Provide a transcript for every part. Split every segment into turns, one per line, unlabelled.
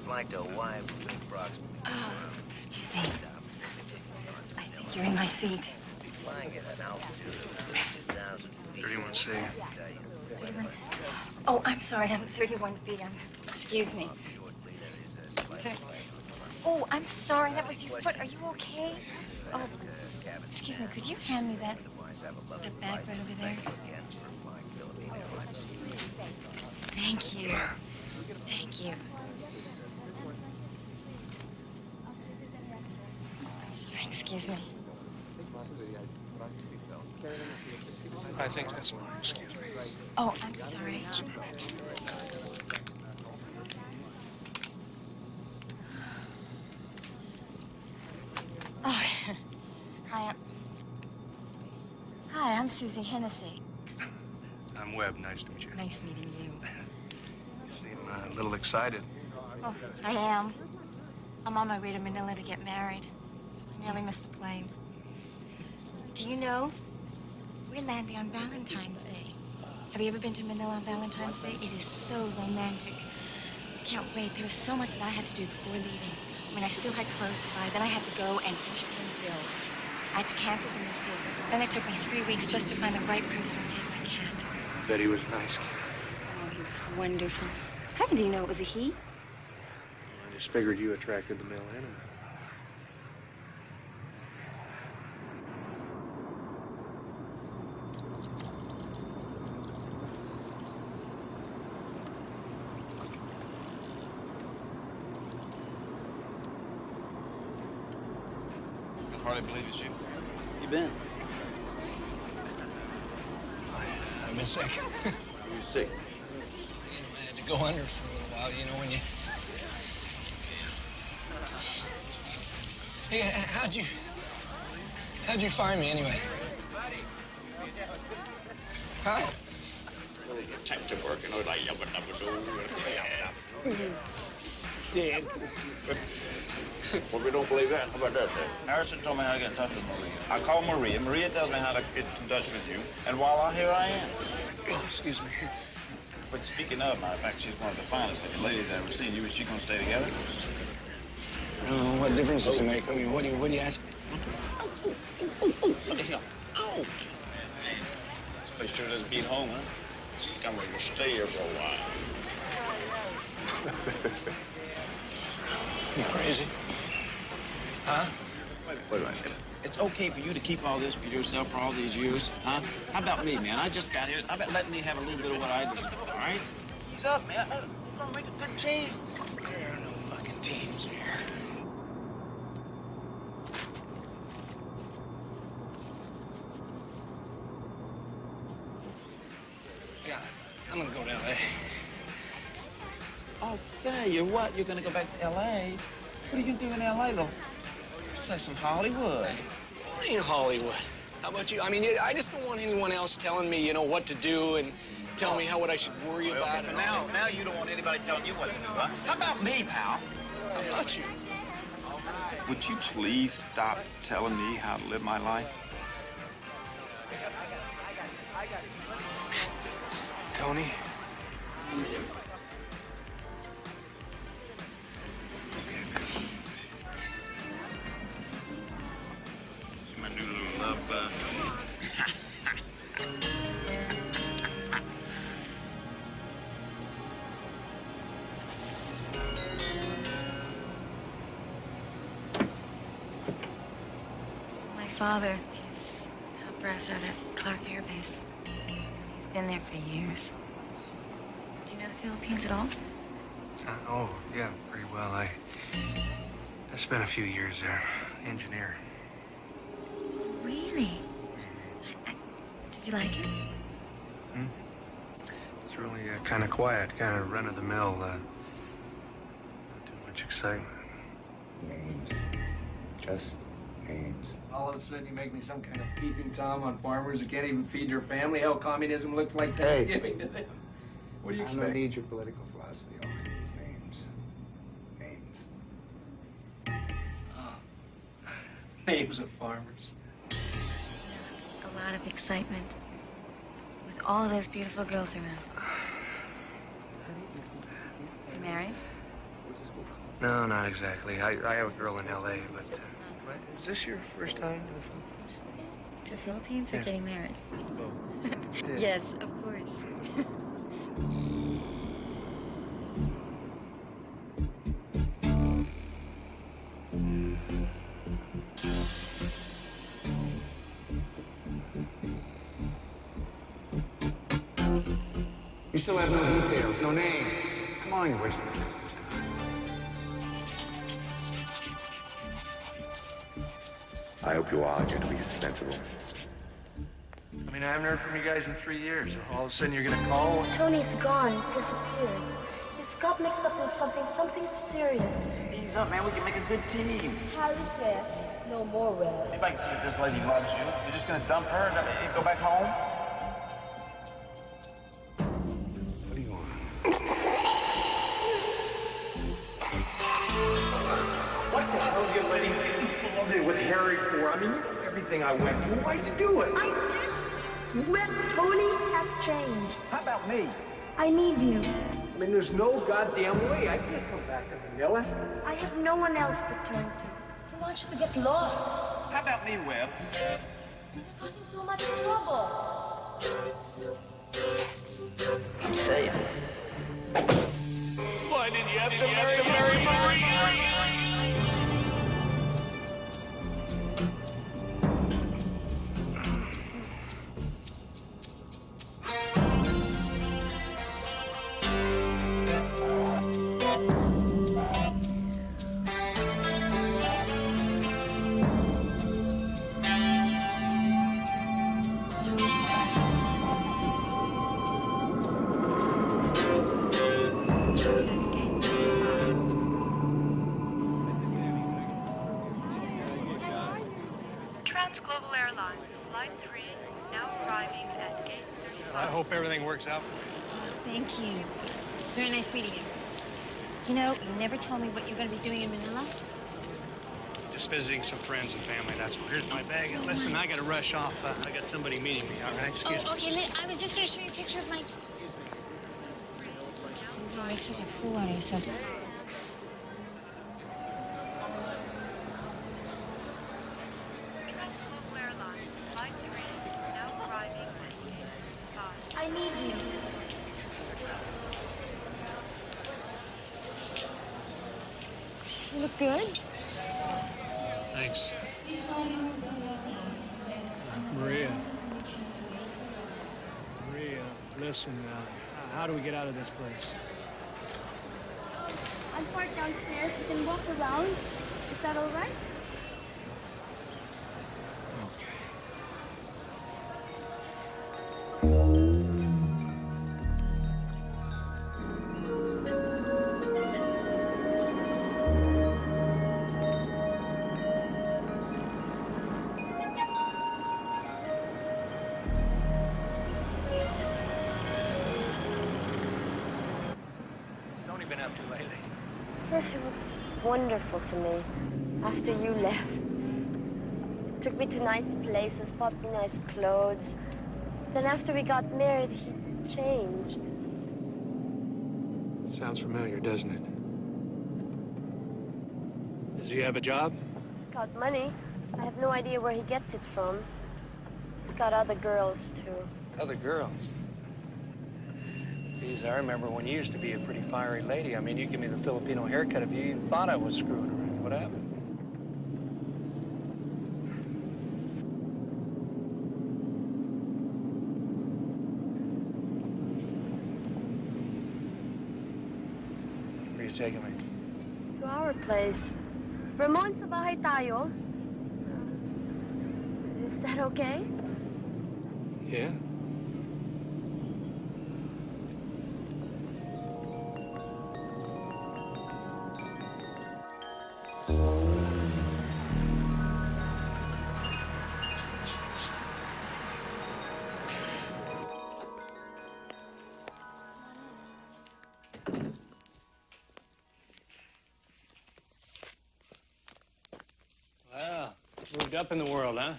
like to wife Big Brock's.
Oh, excuse me. I think you're in my seat.
Flying at an altitude of 2,000 feet.
31C.
Oh, I'm sorry. I'm 31 feet. Excuse me. Oh, I'm sorry. That was your foot. Are you okay? Oh, excuse me. Could you hand me that bag right over there? Thank you. Thank you. I'm sorry. Excuse me.
I think that's mine. Excuse me.
Oh, I'm sorry. Oh, hi. Hi, I'm Susie Hennessy.
I'm Webb. Nice to meet you.
Nice meeting you.
You seem a little excited.
Oh, I am. I'm on my way to Manila to get married. I nearly missed the plane. Do you know? We're landing on Valentine's Day. Have you ever been to Manila on Valentine's Day? It is so romantic. I can't wait. There was so much that I had to do before leaving. I mean, I still had clothes to buy. Then I had to go and finish paying bills. I had to cancel the newspaper. Then it took me 3 weeks just to find the right person to take my cat.
I bet he was a nice kid.
Oh, he was wonderful. How do you know it was a he?
I just figured you attracted the male animal.
I hardly believe it's you.
You been?
I've been sick.
Are you sick?
I had to go under for a little while, you know, when you... Hey, how'd you find me anyway? Huh?
Time to work, you know, like yabba dabba doo.
Dad.
Well, we don't believe that. How about that, then? Harrison told me how to get in touch with Maria. I call Maria. Maria tells me how to get in touch with you. And voila, here I am.
Oh, excuse me.
But speaking of, matter of fact, she's one of the finest looking ladies I've ever seen. You and she gonna stay together?
I don't know what difference does it make. I mean, what do you ask?
What the hell? Ow! This place sure does beat home, huh? I'm ready to stay here for a while.
You crazy? Huh?
Wait a minute. It's okay for you to keep all this for yourself for all these years, huh? How about me, man? I just got here. How about letting me have a little bit of what I deserve, all right? Ease up, man. We're gonna make a good team.
There are no fucking teams here. Yeah, I'm gonna go to L.A.
Oh, say, you what? You're gonna go back to L.A.? What are you gonna do in L.A., though? Say some Hollywood.
What ain't Hollywood? How about you? I mean, I just don't want anyone else telling me, you know, what to do and tell me what I should worry about.
Okay, now you don't want anybody telling you what to do, huh? How about me, pal?
How about you?
Would you please stop telling me how to live my life?
Tony?
Easy. My new little love bug.
My father is top brass out at Clark Air Base. He's been there for years. Do you know the Philippines at all?
Oh, yeah, pretty well. I spent a few years there. Engineer.
Really? Did you like it?
It's really kind of quiet, kind of run-of-the-mill. Not too much excitement.
Names. Just names.
All of a sudden, you make me some kind of peeping Tom on farmers who can't even feed their family. Hell, communism looked like Thanksgiving to them. What do you expect?
I don't need your political philosophy. All I need is names. Names.
Names of farmers.
A lot of excitement. With all of those beautiful girls around. You married?
No, not exactly. I have a girl in L.A., but is this your first time to the Philippines?
The Philippines or
Yeah.
getting married?
Yeah.
Yes, of course.
You still have no details, no names. Come on, you're wasting time.
I hope you are going to be sensible.
I mean, I haven't heard from you guys in 3 years. All of a sudden, you're gonna call?
Tony's gone, disappeared. He's got mixed up in something serious.
Ease up, man. We can make a good team.
Harry says no more red.
If I can see if this lady loves you, you're just gonna dump her and go back home?
What do you want?
What the hell are you letting me all day with Harry for? I mean, you know everything I went through. Why'd you do it?
When Tony has changed.
How about me?
I need you.
I mean, there's no goddamn way. I can't come back to Manila.
I have no one else to turn to. He wants you to get lost.
How about me, Webb?
You're causing too much trouble.
I'm staying.
Why did you have to marry Marie?
Transglobal Airlines, Flight 3, now arriving at Gate 35.
I hope everything works out.
Thank you. Very nice meeting you. You know, you never told me what you're going to be doing in Manila.
Just visiting some friends and family, that's all. Here's my bag. And listen, I gotta rush off. I got somebody meeting me, all right? Excuse me.
Oh, okay. I was just going to show you a picture of my... You make such a fool out of yourself.
Transglobal Airlines, Flight 3, now arriving at Gate 35.
I need you.
You look good.
Thanks. Maria, listen, how do we get out of this place?
I'm parked downstairs. You can walk around. Is that all right?
Tony been up to lately?
Yes, it was wonderful to me. After you left. Took me to nice places, bought me nice clothes. Then after we got married, he changed.
Sounds familiar, doesn't it? Does he have a job?
He's got money. I have no idea where he gets it from. He's got other girls, too.
Other girls? Geez, I remember when you used to be a pretty fiery lady. I mean, you give me the Filipino haircut if you even thought I was screwing around. What happened? Where are you taking me?
To our place. Ramon, sa bahay tayo. Is that okay?
Yeah. Well, moved up in the world, huh?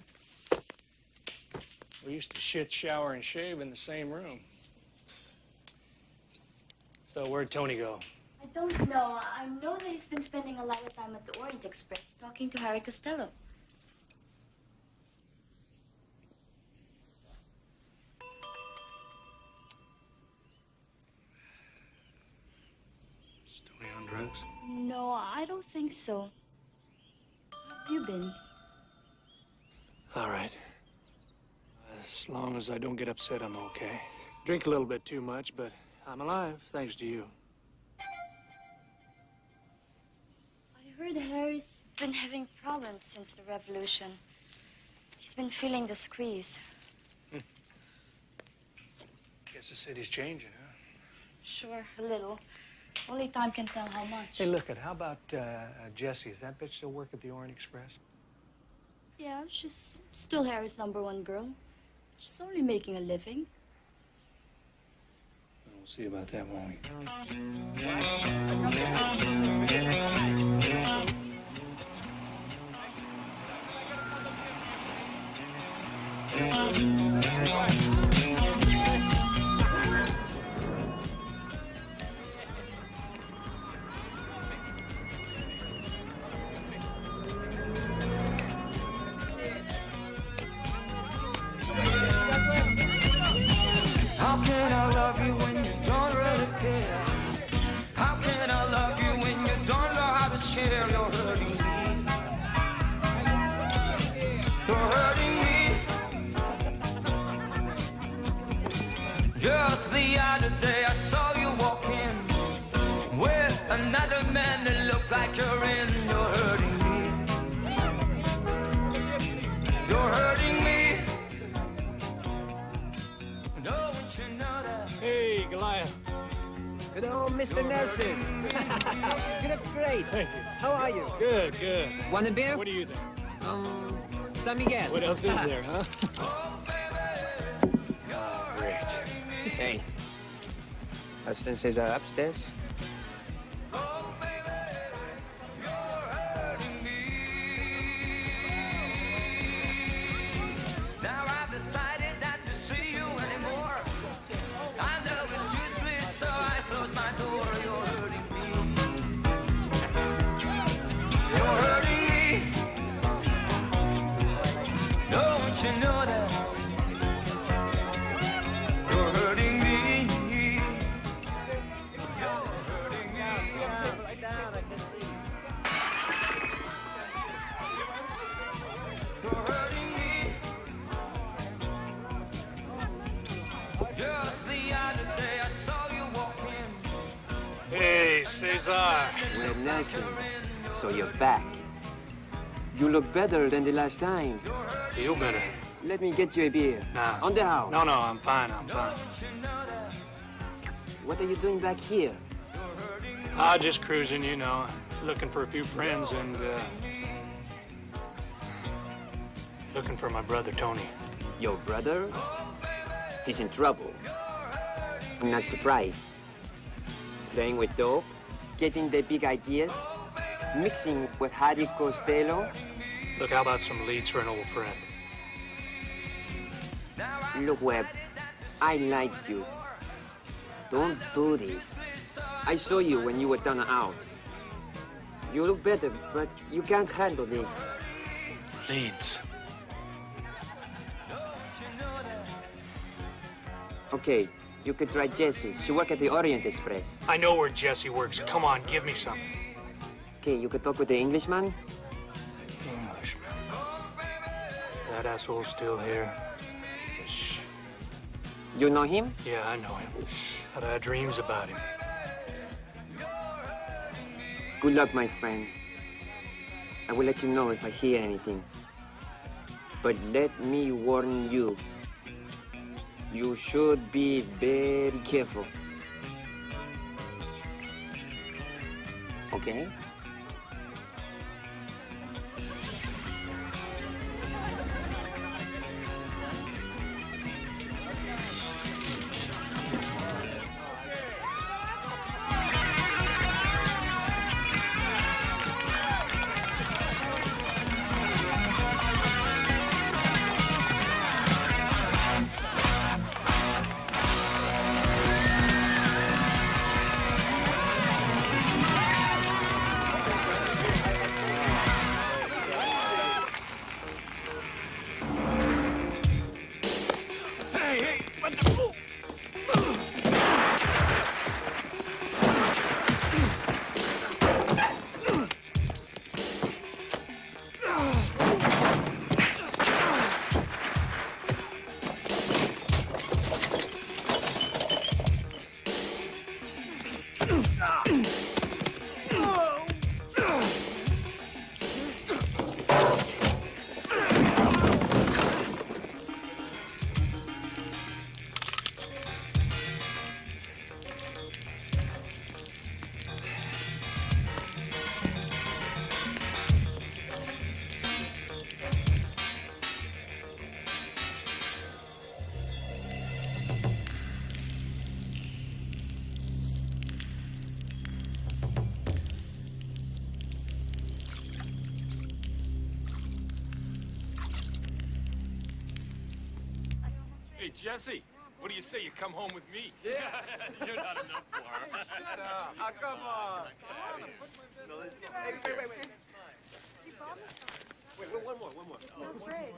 We used to shit, shower, and shave in the same room. So where'd Tony go?
I don't know. I know that he's been spending a lot of time at the Orient Express talking to Harry Costello.
Tony on drugs?
No, I don't think so. How have you been?
All right. As long as I don't get upset, I'm okay. Drink a little bit too much, but I'm alive, thanks to you.
I heard Harry's been having problems since the revolution. He's been feeling the squeeze.
Guess the city's changing, huh?
Sure, a little. Only time can tell how much.
Hey, look, how about Jessie? Does that bitch still work at the Orient Express?
Yeah, she's still Harry's #1 girl. She's only making a living.
We'll see about that, won't we?
How can I love you when you don't really care? How can I love you when you don't know how to share? You're hurting me. You're hurting me. Just the other day I saw you walk in with another man that looked like you're in. You're hurting me. You're hurting me.
Hey, Goliath.
Good old Mr. Nelson. You look great.
Thank you.
How are you?
Good, good.
Want a beer?
What do you think?
San Miguel.
What else is there, huh? Oh, great.
Hey. Our senseis are upstairs.
Now I've decided not to see you anymore. I know it's useless, so I close my door. You're hurting me. You're hurting me. Don't you know that? You're hurting me. You're hurting me.
Right down, I can see.
You're hurting me. Just the other day I saw you walk in.
Hey, Cesar.
Well, Nelson, so you're back. You look better than the last time.
Feel better.
Let me get you a beer.
Nah.
On the house.
No, I'm fine, I'm fine.
What are you doing back here?
Just cruising, you know, looking for a few friends and, looking for my brother, Tony.
Your brother? He's in trouble. I'm not surprised. Playing with dope, getting the big ideas, mixing with Harry Costello.
Look, how about some leads for an old friend?
Look, Webb, I like you. Don't do this. I saw you when you were down and out. You look better, but you can't handle this.
Leads.
Okay, you could try Jessie. She works at the Orient Express.
I know where Jessie works. Come on, give me something.
Okay, you could talk with the Englishman.
Englishman. That asshole's still here. Shh.
You know him?
Yeah, I know him. I've had dreams about him.
Good luck, my friend. I will let you know if I hear anything. But let me warn you. You should be very careful. Okay?
Jesse, what do you say you come home with me? Yeah. You're not enough for her.
Shut up. Oh, come on. Hey, wait. Wait, one more.
It smells great.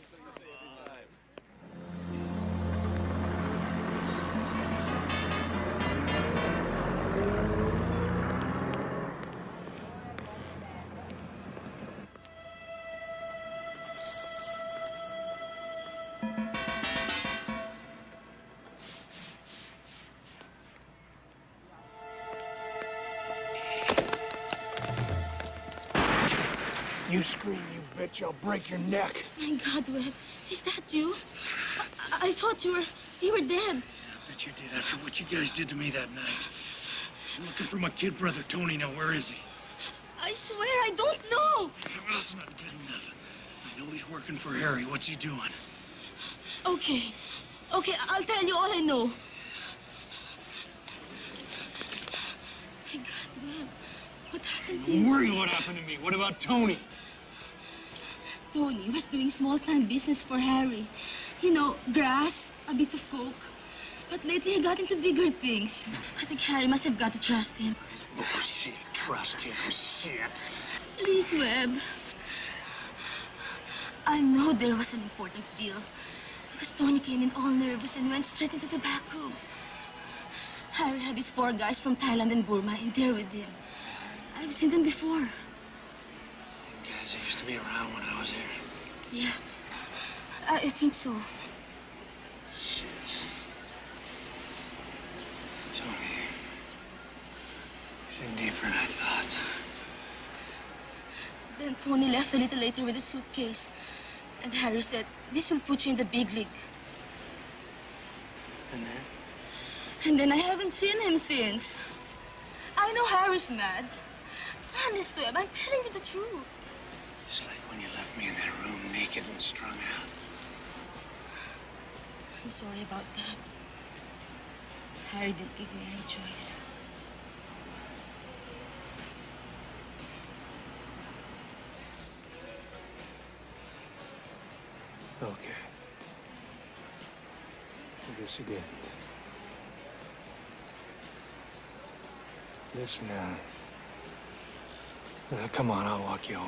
You scream, you bitch, I'll break your neck.
My God, Webb, is that you? I thought you were dead.
I bet you did after what you guys did to me that night. I'm looking for my kid brother, Tony. Now, where is he?
I swear, I don't know.
Well, it's not good enough. I know he's working for Harry. What's he doing?
Okay, I'll tell you all I know. My God, Webb, what happened to you?
Don't worry what happened to me. What about Tony?
Tony was doing small-time business for Harry. You know, grass, a bit of coke. But lately he got into bigger things. I think Harry must have got to trust him.
Bullshit. Trust him. Shit.
Please, Webb. I know there was an important deal. Because Tony came in all nervous and went straight into the back room. Harry had these 4 guys from Thailand and Burma in there with him. I've seen them before.
Guys that used to be around when I was here.
Yeah, I think so.
Shit. Tony. He's in deeper than I thought.
Then Tony left a little later with a suitcase. And Harry said, this will put you in the big league.
And then?
And then I haven't seen him since. I know Harry's mad. Honest, Webb, I'm telling you the truth.
Just like when you left me in that room naked and strung out.
I'm sorry about that. Harry didn't give me any choice.
Okay. I guess you didn't. Listen, come on, I'll walk you home.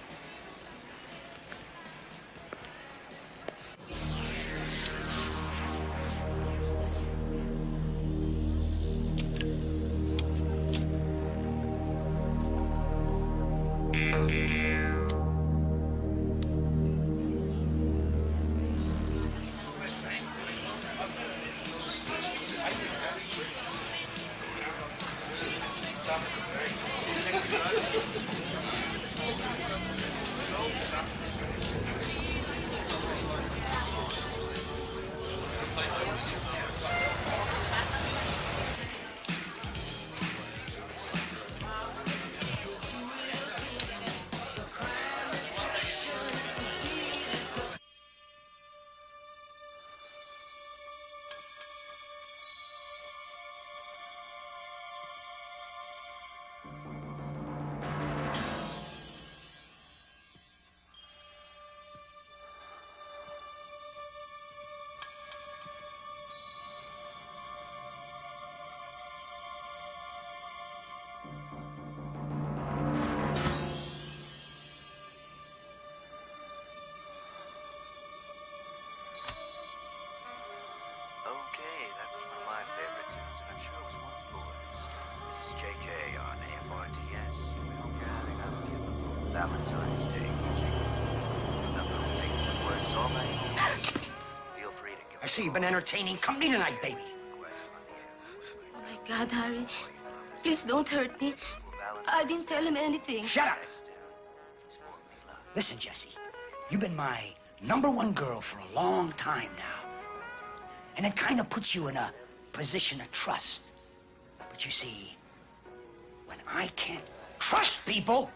Okay, that was one of my favorite tunes, and I'm sure it was one of yours. This is JK on AFRTS. We hope you're having a beautiful Valentine's Day music. Remember, make the worst all night. Feel free to give
I see you've been entertaining company tonight, baby.
Oh, my God, Harry. Please don't hurt me. I didn't tell him anything.
Shut up! Listen, Jessie, you've been my #1 girl for a long time now. And it kind of puts you in a position of trust. But you see, when I can't trust people...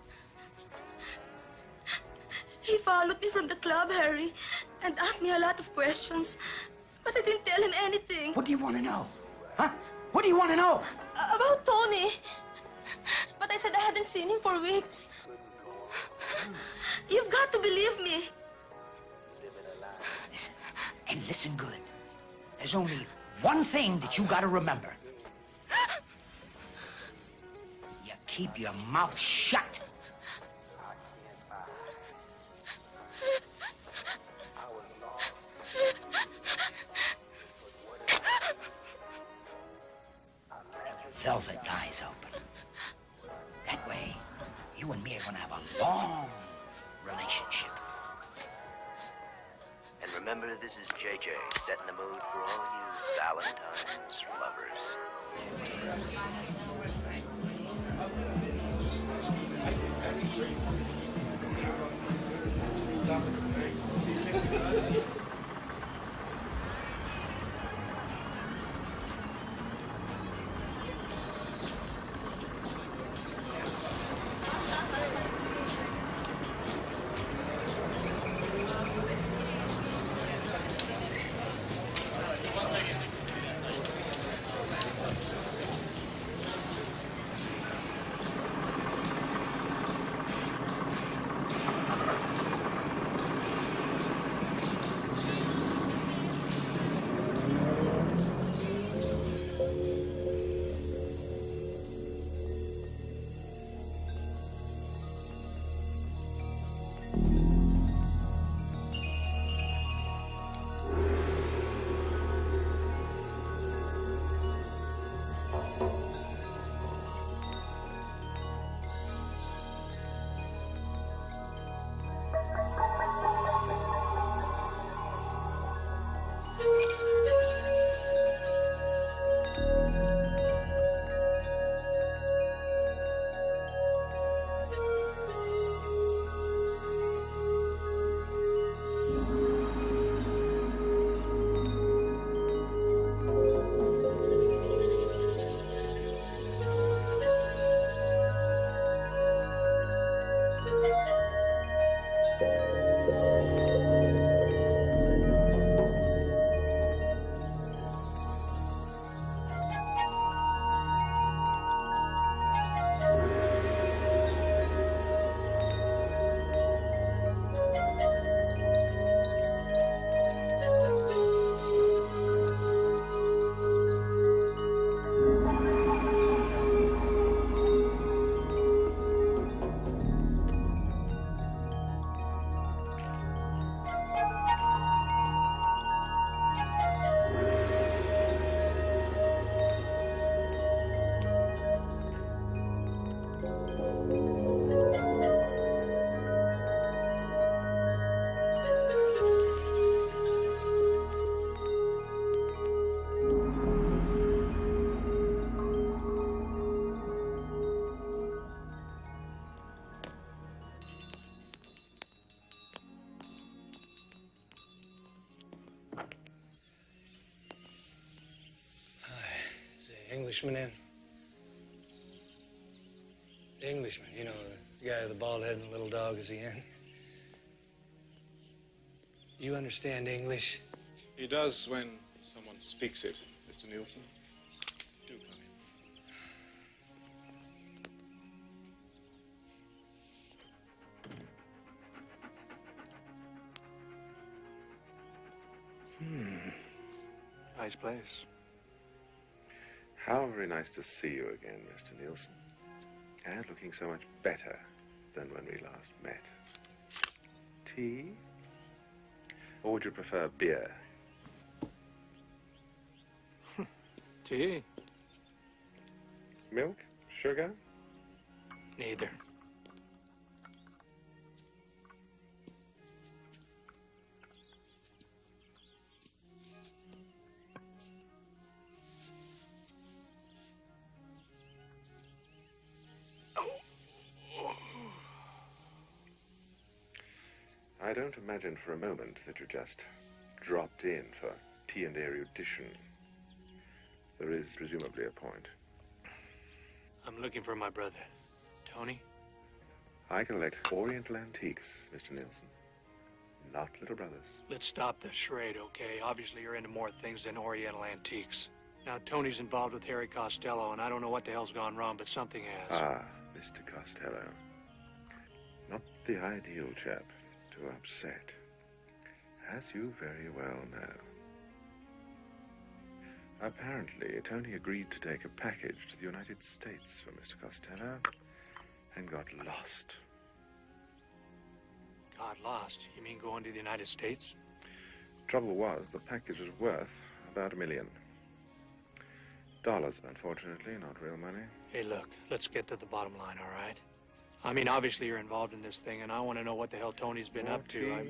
He followed me from the club, Harry, and asked me a lot of questions. But I didn't tell him anything.
What do you want to know? Huh? What do you want to know?
About Tony. But I said I hadn't seen him for weeks. You've got to believe me.
Listen, and listen good. There's only one thing that you gotta remember. You keep your mouth shut. And your velvet eyes open. That way, you and me are gonna have a long relationship.
And remember, this is JJ, setting the mood for all you Valentine's lovers.
Englishman in? The Englishman, you know, the guy with the bald head and the little dog, is he in? You understand English?
He does when someone speaks it, Mr. Nielsen. Do come
in. Nice place.
How very nice to see you again, Mr. Nielsen. And looking so much better than when we last met. Tea? Or would you prefer beer?
Tea?
Milk? Sugar?
Neither.
I don't imagine for a moment that you just dropped in for tea and erudition. There is presumably a point.
I'm looking for my brother. Tony?
I collect Oriental antiques, Mr. Nielsen. Not little brothers.
Let's stop the charade, okay? Obviously, you're into more things than Oriental antiques. Now, Tony's involved with Harry Costello, and I don't know what the hell's gone wrong, but something has.
Ah, Mr. Costello. Not the ideal chap to upset, as you very well know. Apparently, Tony agreed to take a package to the United States for Mr. Costello and got lost.
Got lost? You mean going to the United States?
Trouble was, the package was worth about $1 million. Dollars, unfortunately, not real money.
Hey, look, let's get to the bottom line, all right? I mean, obviously you're involved in this thing, and I want to know what the hell Tony's been up to.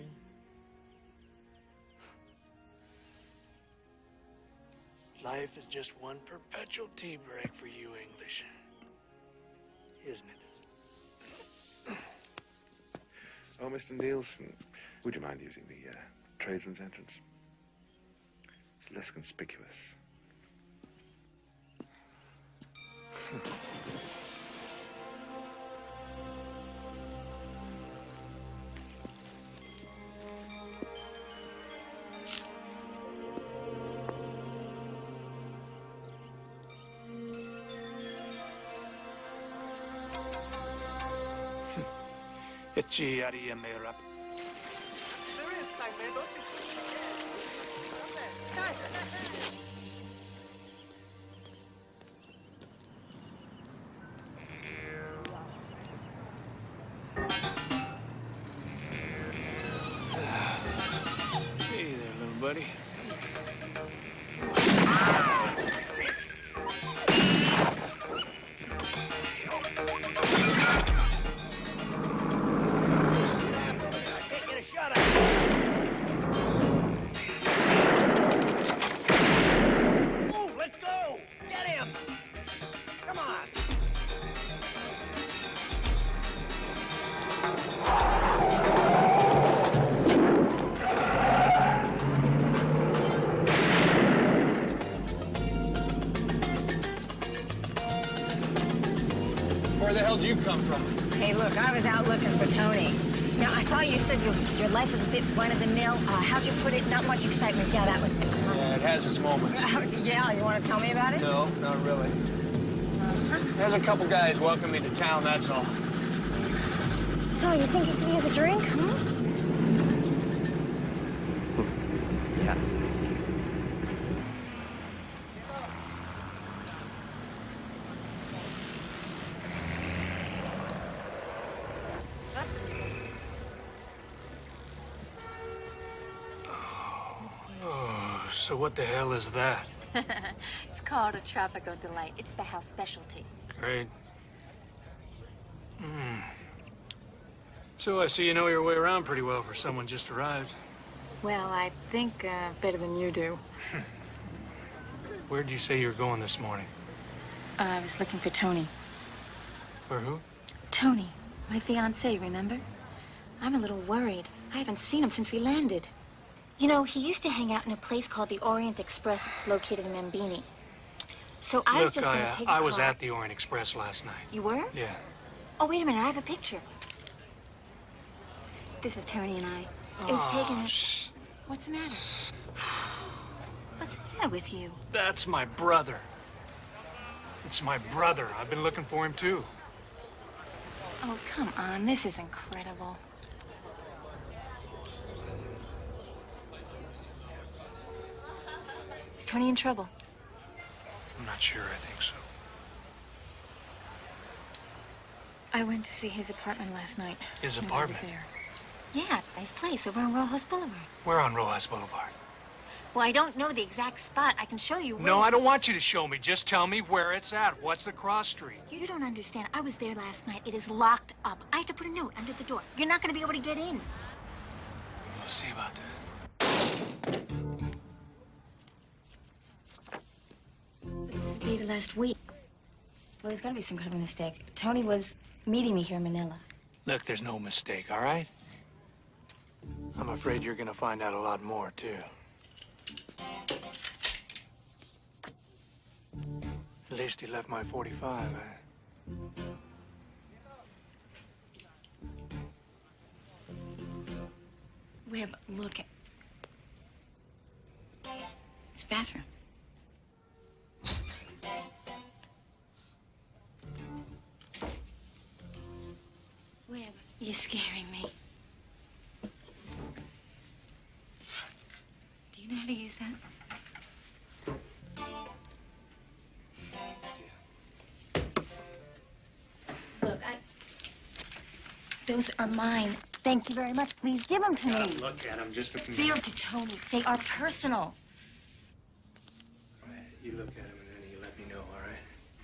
Life is just one perpetual tea break for you English, isn't it?
Oh, Mr. Nielsen, would you mind using the tradesman's entrance? It's less conspicuous.
Hey there, little buddy.
Where the hell did you come from?
Hey, look, I was out looking for Tony. Now, I thought you said your life was a bit run-of-the-mill. How'd you put it? Not much excitement. Yeah, that was it.
Yeah, it has its moments.
Yeah, you want to tell me about it?
No, not really. There's a couple guys welcoming me to town, that's all.
So, you think you can use a drink?
Yeah.
Oh, so what the hell is that?
It's called a Tropical Delight. It's the house specialty.
Great. So I see you know your way around pretty well for someone just arrived.
Well, I think better than you do.
Where'd you say you were going this morning?
I was looking for Tony.
For who?
Tony, my fiancé, remember? I'm a little worried. I haven't seen him since we landed. You know, he used to hang out in a place called the Orient Express. It's located in Mambini. So I was just going to take a car.
I was at the Orient Express last night.
You were?
Yeah.
Oh, wait a minute. I have a picture. This is Tony and I. It was taken at... What's the matter? What's the matter with you?
That's my brother. It's my brother. I've been looking for him, too.
Oh, come on. This is incredible. Is Tony in trouble?
I'm not sure. I think so.
I went to see his apartment last night.
His
when I was
apartment?
there. Yeah, nice place over on Rojas Boulevard.
We're on Rojas Boulevard.
Well, I don't know the exact spot. I can show you where...
No, I don't want you to show me. Just tell me where it's at. What's the cross street?
You don't understand. I was there last night. It is locked up. I have to put a note under the door. You're not going to be able to get in.
We'll see about that.
This is dated last week. Well, there's got to be some kind of a mistake. Tony was meeting me here in Manila.
Look, there's no mistake, all right? I'm afraid you're gonna find out a lot more, too. At least he left my 45,
Webb, look at... It's bathroom. Webb, you're scaring me. Do you know how to use that? Those are mine. Thank you very much. Please give them to me.
Look at them just a few
They are
minutes.
to Tony. They are personal.
All right, you look at them and then you let me know, all right?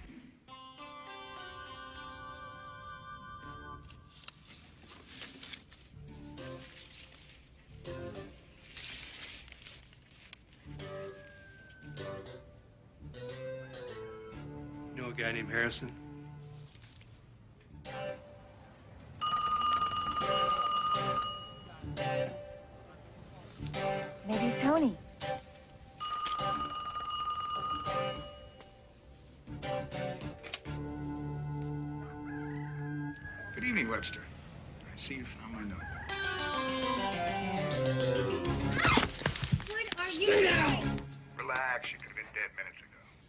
You know a guy named Harrison?
Maybe it's Tony.
Good evening, Webster. I see you found my note.
What are you
Stay down! Relax. You could have been dead minutes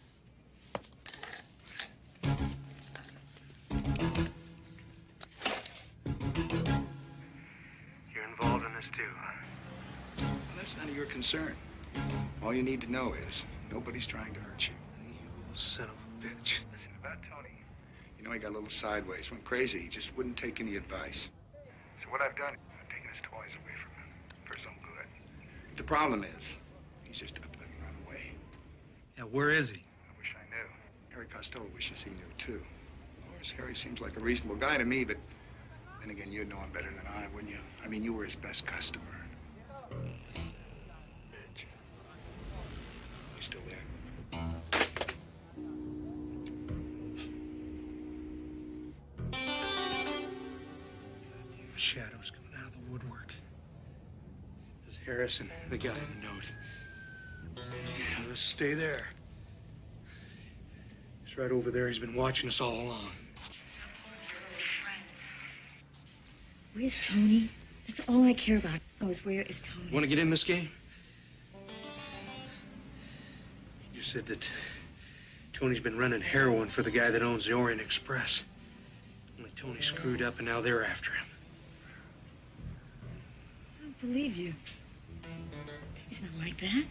ago.
You're involved in this too, huh?
Well, that's none of your concern. All you need to know is nobody's trying to hurt you.
You son of a bitch.
Listen, about Tony. You know, he got a little sideways, went crazy. He just wouldn't take any advice. So what I've done, I've taken his toys away from him for some good. The problem is, he's just up and run away.
Yeah, where is he?
I wish I knew. Harry Costello wishes he knew, too. Of course, Harry seems like a reasonable guy to me, but then again, you'd know him better than I, wouldn't you? I mean, you were his best customer. Bitch. You still there?
Shadows coming out of the woodwork. There's Harrison, the guy in the note.
Yeah, let's stay there.
He's right over there. He's been watching us all along.
Where's Tony? That's all I care about. Where is Tony?
Want to get in this game? You said that Tony's been running heroin for the guy that owns the Orient Express. Only Tony screwed up and now they're after him.
I don't believe you. He's not like that.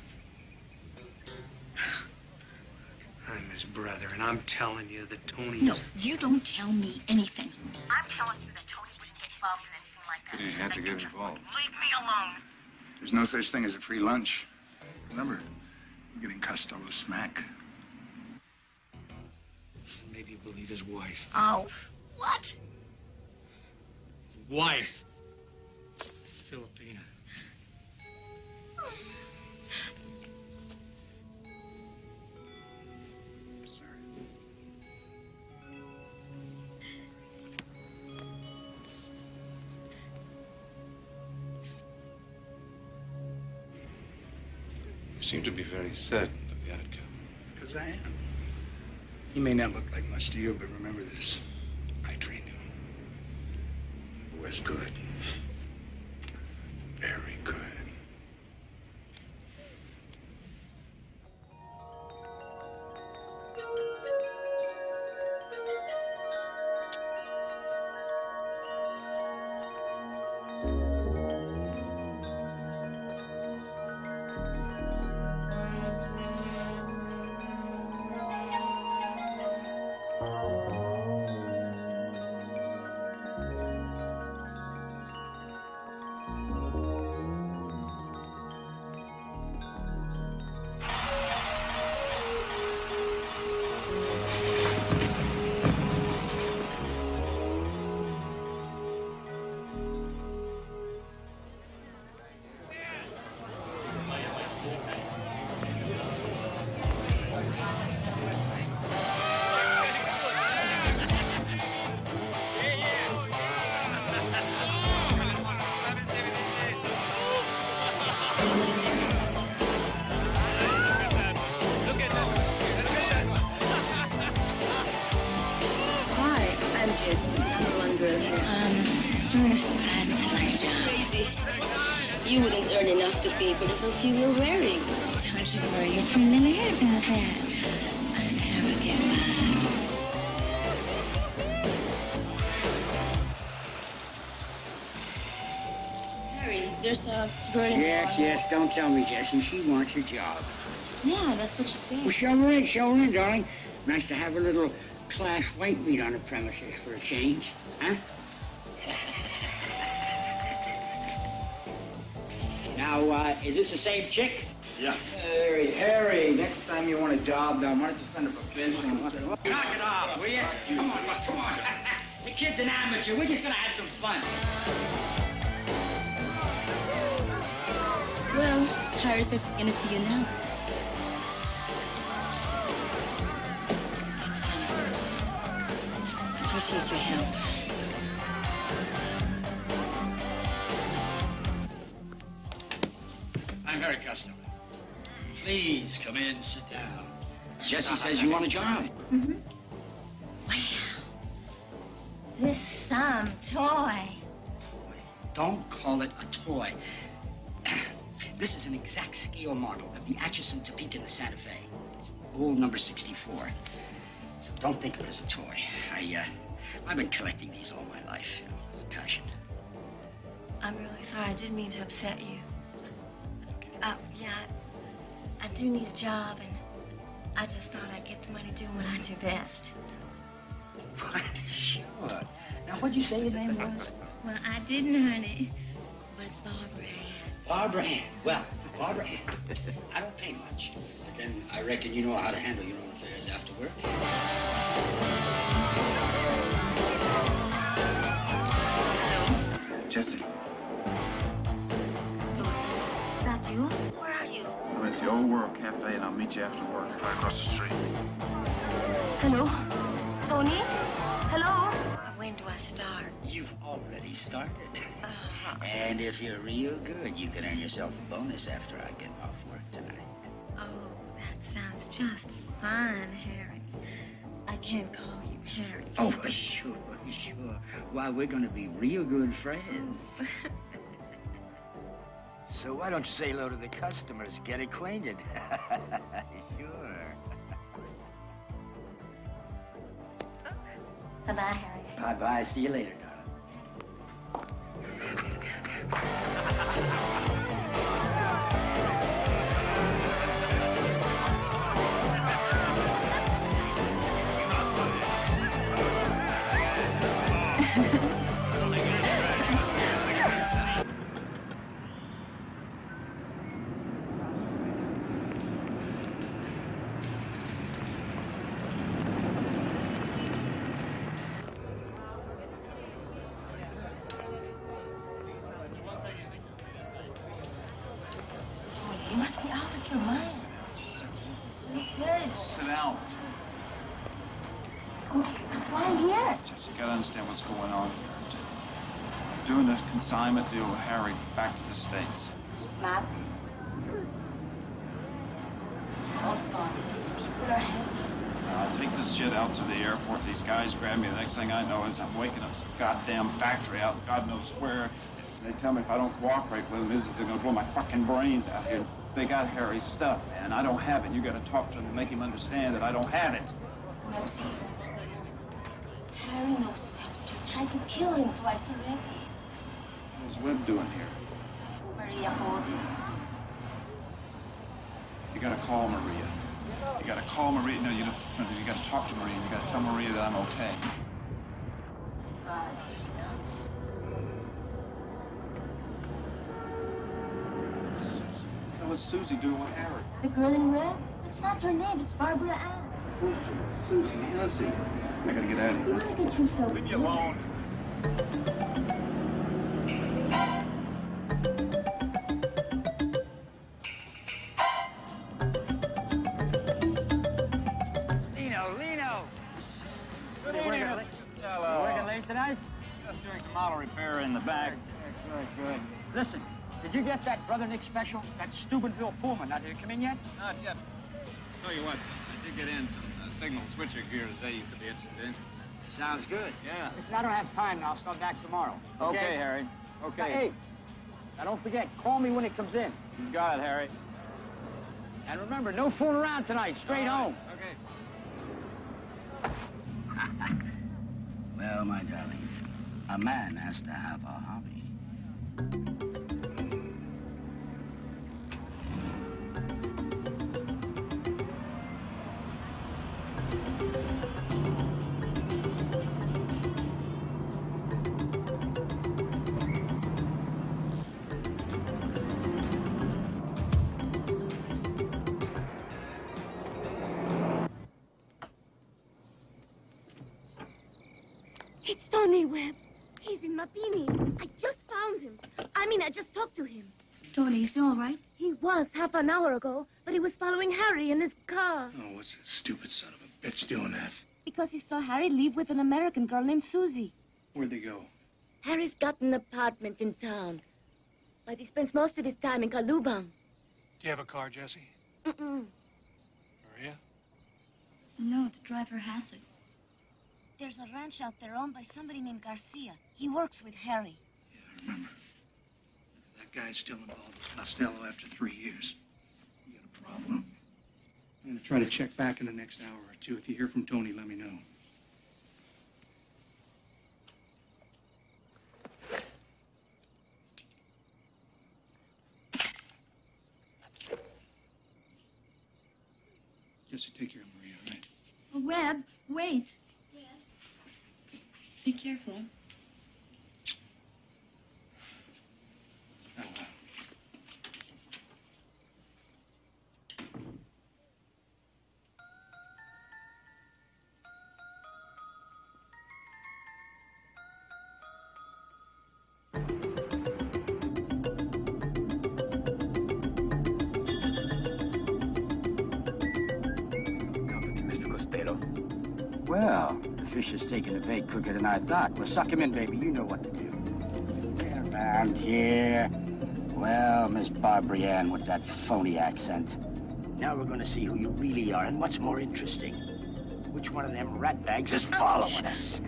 I'm his brother, and I'm telling you that Tony
No,
is...
you don't tell me anything.
I'm telling you that Tony wouldn't get involved in anything like that.
He didn't have to get involved.
Leave me alone.
There's no such thing as a free lunch. Remember, you're getting Costello's smack.
Maybe you believe his wife.
Oh, what?
Wife! Filipina.
You seem to be very certain of the outcome.
Because I am. He may not look like much to you, but remember this. I trained him. He was good. Very good.
Jesse, number one girl here.
First, I'd like a job.
Crazy. You wouldn't earn enough to pay for the perfume you're wearing.
Don't you worry, you're familiar about that. I never get mad.
Harry, there's a girl in
Yes,
the
yes, don't tell me, Jesse. She wants a job.
Yeah, that's what she said.
Well, show her in, darling. Nice to have a little class white meat on the premises for a change, huh? Now, is this the same chick?
Yeah.
Hey, Harry, next time you want a job done, why don't you send a professional?
Knock it off, will you? Come on. The kid's an amateur. We're just gonna have some fun.
Well, Harry says he's gonna see you now. Appreciate your help.
I'm Harry Costello. Please come in, sit down. Jesse says you want a job.
Mm-hmm. Wow. This is some toy.
Don't call it a toy. This is an exact scale model of the Atchison, Topeka, and the Santa Fe. It's old number 64. So don't think of it as a toy. I've been collecting these all my life, as a passion.
I'm really sorry. I didn't mean to upset you. Yeah, I do need a job, and I just thought I'd get the money doing what I do best.
Sure. Now, what'd you say your name was?
Well, I didn't, honey, but it's Barbara Ann.
Barbara Ann. Well, Barbara Ann. I don't pay much, but then I reckon you know how to handle your own affairs after work.
Jesse,
Is that you? Where are you?
I'm at the Old World Cafe, and I'll meet you after work, right across the street.
Hello? Tony? Hello?
When do I start?
You've already started. And if you're real good, you can earn yourself a bonus after I get off work tonight.
Oh, that sounds just fine, Harry. I can't call you Harry.
Oh, sure. Why, we're going to be real good friends. So why don't you say hello to the customers? Get acquainted. Sure.
Bye-bye, Harry.
Bye-bye. See you later,
You must be out of your mind. Look dead.
Sit down.
Okay, but why here?
Jesse, you gotta understand what's going on here. I'm doing a consignment deal with Harry back to the States.
He's mad. Oh, Tony, these people are heavy.
I take this shit out to the airport. These guys grab me. The next thing I know is I'm waking up some goddamn factory out God knows where. They tell me if I don't cooperate with them, they're gonna blow my fucking brains out here. They got Harry's stuff, man. I don't have it. You gotta talk to him and make him understand that I don't have it.
Webb's here. Harry knows Webb's here. Tried to kill him twice already.
What's Webb doing here?
Maria called him.
You gotta call Maria. You gotta call Maria. No, you gotta talk to Maria. You gotta tell Maria that I'm okay.
God, here he comes.
Susie. What's Susie doing with Harry?
The girl in red? It's not her name. It's Barbara Ann.
Susie, let's see. I gotta get out of here.
You want to get yourself...
Leave me alone.
Lino!
Good evening. Hello.
You working late tonight? Just doing some model repair in the back. Good. Listen, did you get that Brother Nick special? That Steubenville Pullman? Now, did it come in yet?
Not yet. Tell you what, I did get in some signal switcher gear today you could be interested in.
Sounds good.
Yeah.
Listen, I don't have time now. I'll start back tomorrow.
Okay, Harry. Okay.
Now, hey, now don't forget, call me when it comes in.
You got it, Harry.
And remember, no fooling around tonight. Straight home.
Okay.
Well, my darling, a man has to have a hobby.
He's in Mapimi. I just found him. I just talked to him.
Tony, is he all right?
He was half an hour ago, but he was following Harry in his car.
Oh, what's that stupid son of a bitch doing that?
Because he saw Harry leave with an American girl named Susie.
Where'd they go?
Harry's got an apartment in town, but he spends most of his time in Kalubang.
Do you have a car, Jesse?
Mm-mm.
Maria?
No, the driver has it.
There's a ranch out there owned by somebody named Garcia. He works with Harry.
Yeah, I remember. That guy's still involved with Costello after 3 years. You got a problem? I'm gonna try to check back in the next hour or two. If you hear from Tony, let me know. Jesse, take care of Maria, all right?
Webb, wait. Be careful.
Oh, wow.
Mr. Costello. Well, the fish is taking the bait quicker than I thought. Well, suck him in, baby. You know what to do. Around here. Well, Miss Barbary Ann with that phony accent. Now we're gonna see who you really are, and what's more interesting, which one of them ratbags is following us.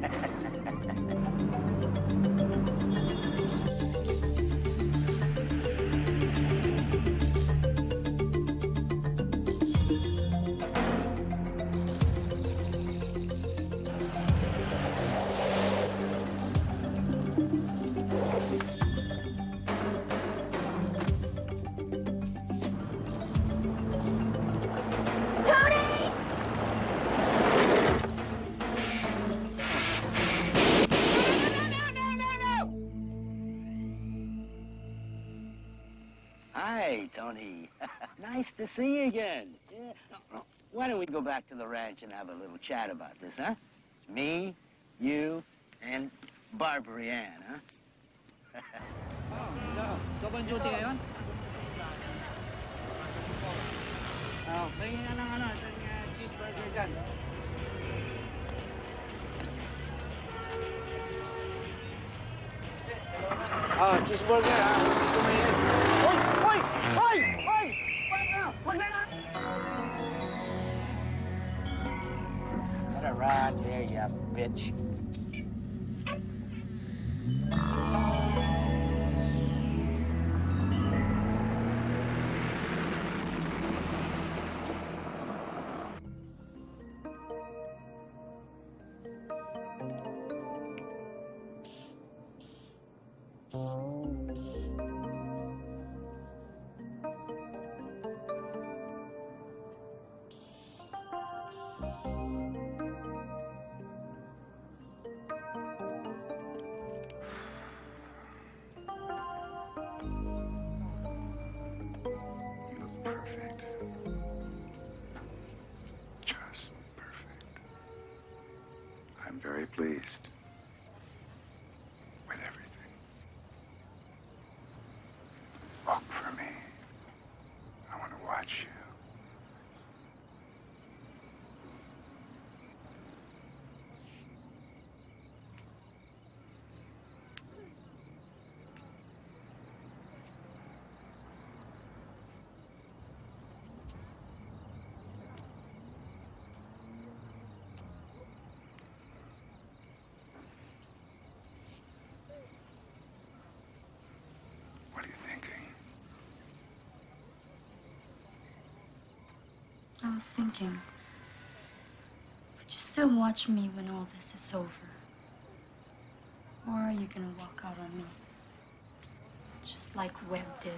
Hi, Tony. Nice to see you again. Yeah. Why don't we go back to the ranch and have a little chat about this, huh? It's me, you, and Barbary Ann, huh?
Ikaw ba ang duty ngayon? Tingin nga ng isang cheeseburger dyan. Cheeseburger, ha? Gusto mo yan? Hoy! Wag na!
Get around here, you bitch.
I'm very pleased with everything. Walk for me. I want to watch you. What are you thinking?
I was thinking, would you still watch me when all this is over? Or are you gonna walk out on me? Just like Webb did.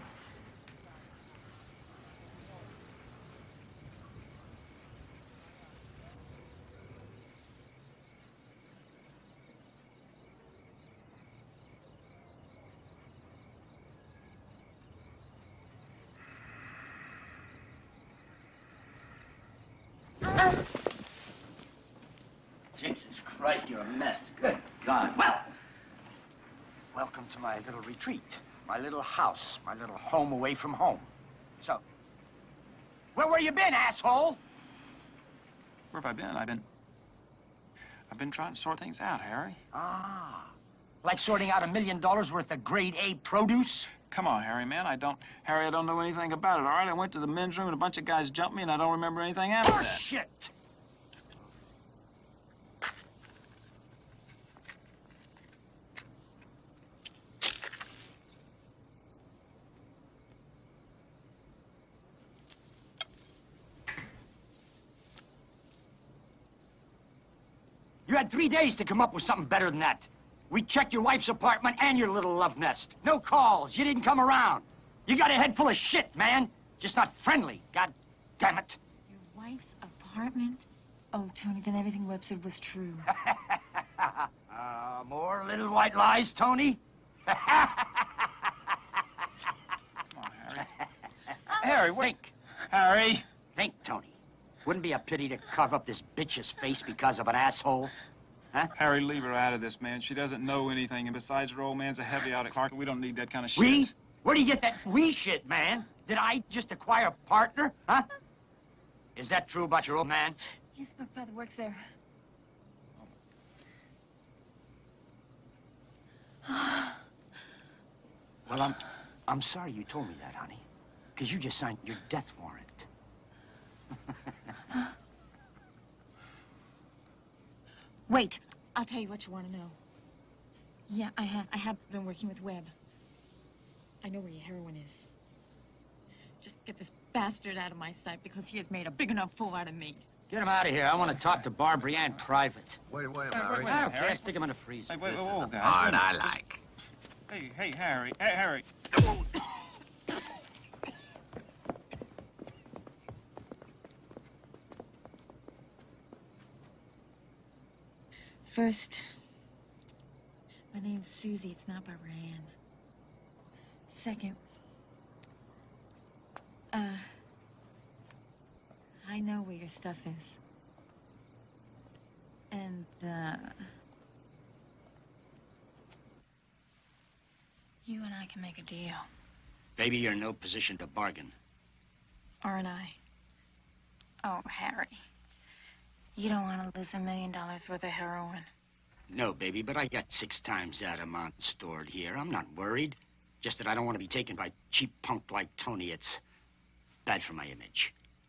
Jesus Christ, you're a mess. Good God. Well, welcome to my little retreat, my little house, my little home away from home. So, where you been, asshole?
Where have I been? I've been trying to sort things out, Harry.
Ah, like sorting out $1 million worth of grade A produce?
Come on, Harry, man. I don't know anything about it, all right? I went to the men's room and a bunch of guys jumped me and I don't remember anything after that.
Bullshit! You had 3 days to come up with something better than that. We checked your wife's apartment and your little love nest. No calls. You didn't come around. You got a head full of shit, man. Just not friendly. God damn it.
Your wife's apartment? Oh, Tony, then everything Webb said was true.
More little white lies, Tony?
Come on, Harry. Harry, wait. Harry.
Think, Tony. Wouldn't be a pity to carve up this bitch's face because of an asshole? Huh?
Harry, leave her out of this, man. She doesn't know anything, and besides, her old man's a heavy out at Clark. We don't need that kind of shit.
We? Where do you get that we shit, man? Did I just acquire a partner, huh? Is that true about your old man?
Yes, but Father works there.
Well, I'm sorry you told me that, honey. Because you just signed your death warrant.
Wait, I'll tell you what you want to know. Yeah, I have been working with Webb. I know where your heroin is. Just get this bastard out of my sight because he has made a big enough fool out of me.
Get him out of here. I want to talk to Barbara Ann private.
Wait,
Wait,
I don't care.
Harry.
Stick him in the freezer.
Hey, wait, whoa, guys.
Part I like.
Hey, Harry. Hey, Harry.
First, my name's Susie. It's not Barbara Ann. Second, I know where your stuff is. And, you and I can make a deal.
Baby, you're in no position to bargain.
Aren't I? Oh, Harry. You don't want to lose $1 million worth of heroin.
No, baby, but I got 6 times that amount stored here. I'm not worried. Just that I don't want to be taken by a cheap punk like Tony. It's bad for my image.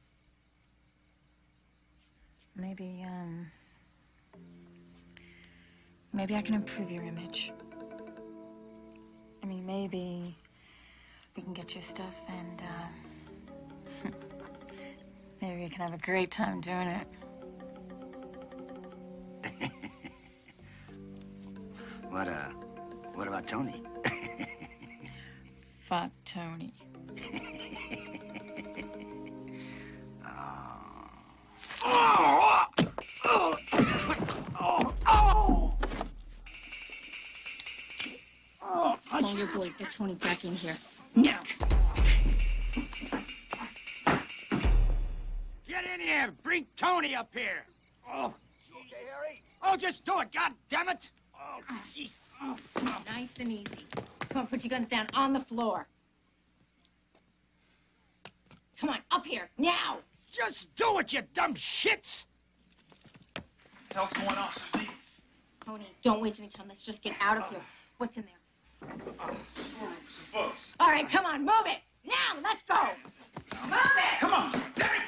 Maybe I can improve your image. I mean, maybe we can get your stuff and, maybe we can have a great time doing it.
What about Tony?
Fuck Tony.
All your boys, get Tony back in here.
Now. Get in here. Bring Tony up here. Oh. Okay, Harry? Oh, just do it. God damn it. Oh, jeez. Oh.
Nice and easy. Come on, put your guns down on the floor. Come on, up here, now!
Just do it, you dumb shits!
What the hell's going on, Susie?
Tony, don't waste any time. Let's just get out of here. What's in there?
Some books.
All right, come on, move it! Now, let's go! Move it!
Come on!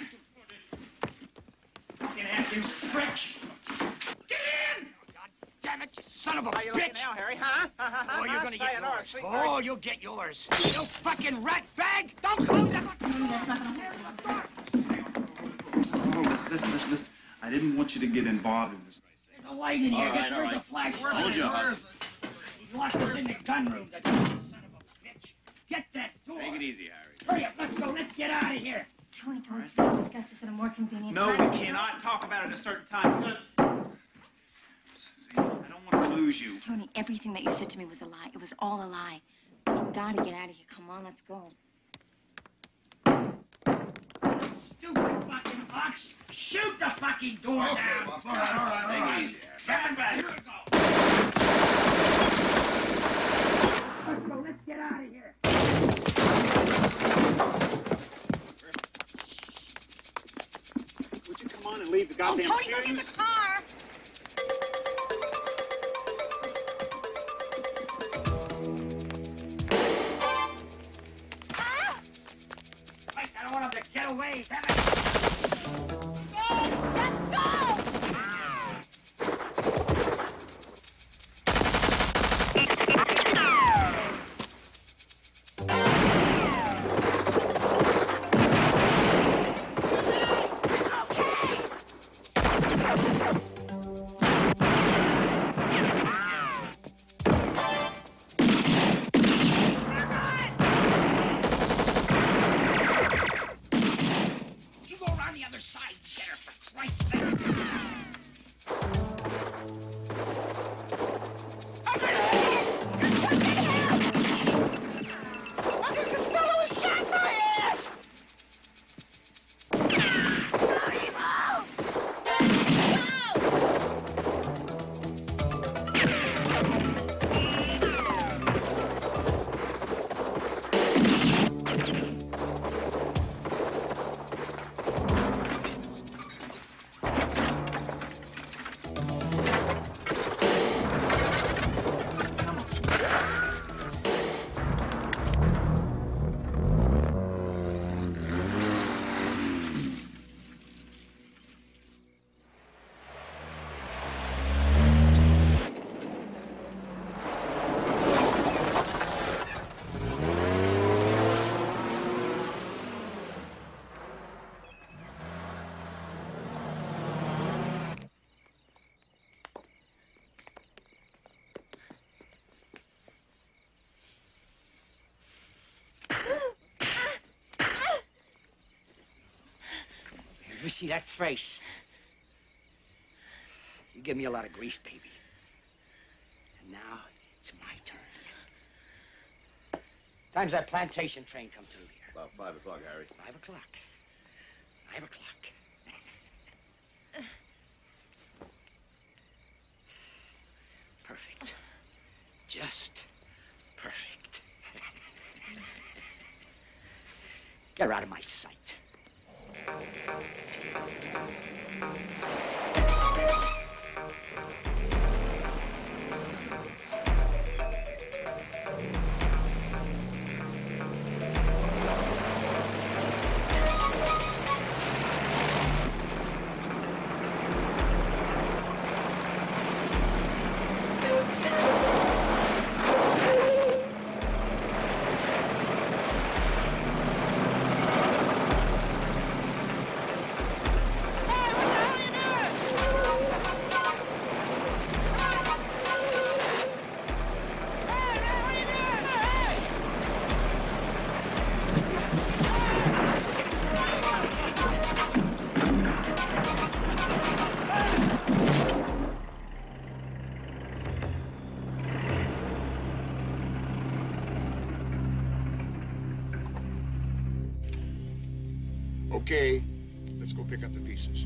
Fucking ass, you prick! Get in! God damn it, you son of a bitch!
Now, Harry, huh?
Oh, you're gonna get yours. Oh, you'll get yours. You fucking rat bag! Don't close that one!
That's not gonna happen.
Oh, listen. I didn't want you to get involved in this.
There's a light in here. Where's the flashlight?
Hold you up.
He locked us in the gun room, the son of a bitch. Get that door.
Take it easy, Harry.
Hurry up, let's go. Let's get out of here.
Tony, can we please discuss this at a more convenient
No,
time?
we cannot talk about it at a certain time. Susie, I don't want to lose you.
Tony, everything that you said to me was a lie. It was all a lie. You gotta get out of here. Come on, let's go.
Stupid fucking ox! Shoot the fucking door down!
Boss. All right.
Take it easy, Harry. Step back. Here we go. goddamn
Tony,
serious?
go get the car.
Christ, I don't want him to get away. Damn it.
Just go!
You go around the other side, Sheriff, for Christ's sake.
Uncle Costello was shot in my ass!
You see that face? You give me a lot of grief, baby. And now it's my turn. Time's that plantation train come through here?
About 5 o'clock, Harry.
5 o'clock. 5 o'clock. Perfect. Just perfect. Get her out of my sight.
Okay, let's go pick up the pieces.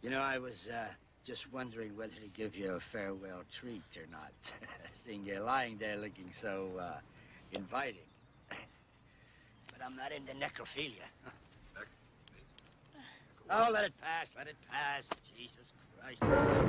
You know, I was just wondering whether to give you a farewell treat or not, seeing you're lying there looking so inviting. But I'm not into necrophilia. Oh, let it pass, let it pass. Jesus Christ.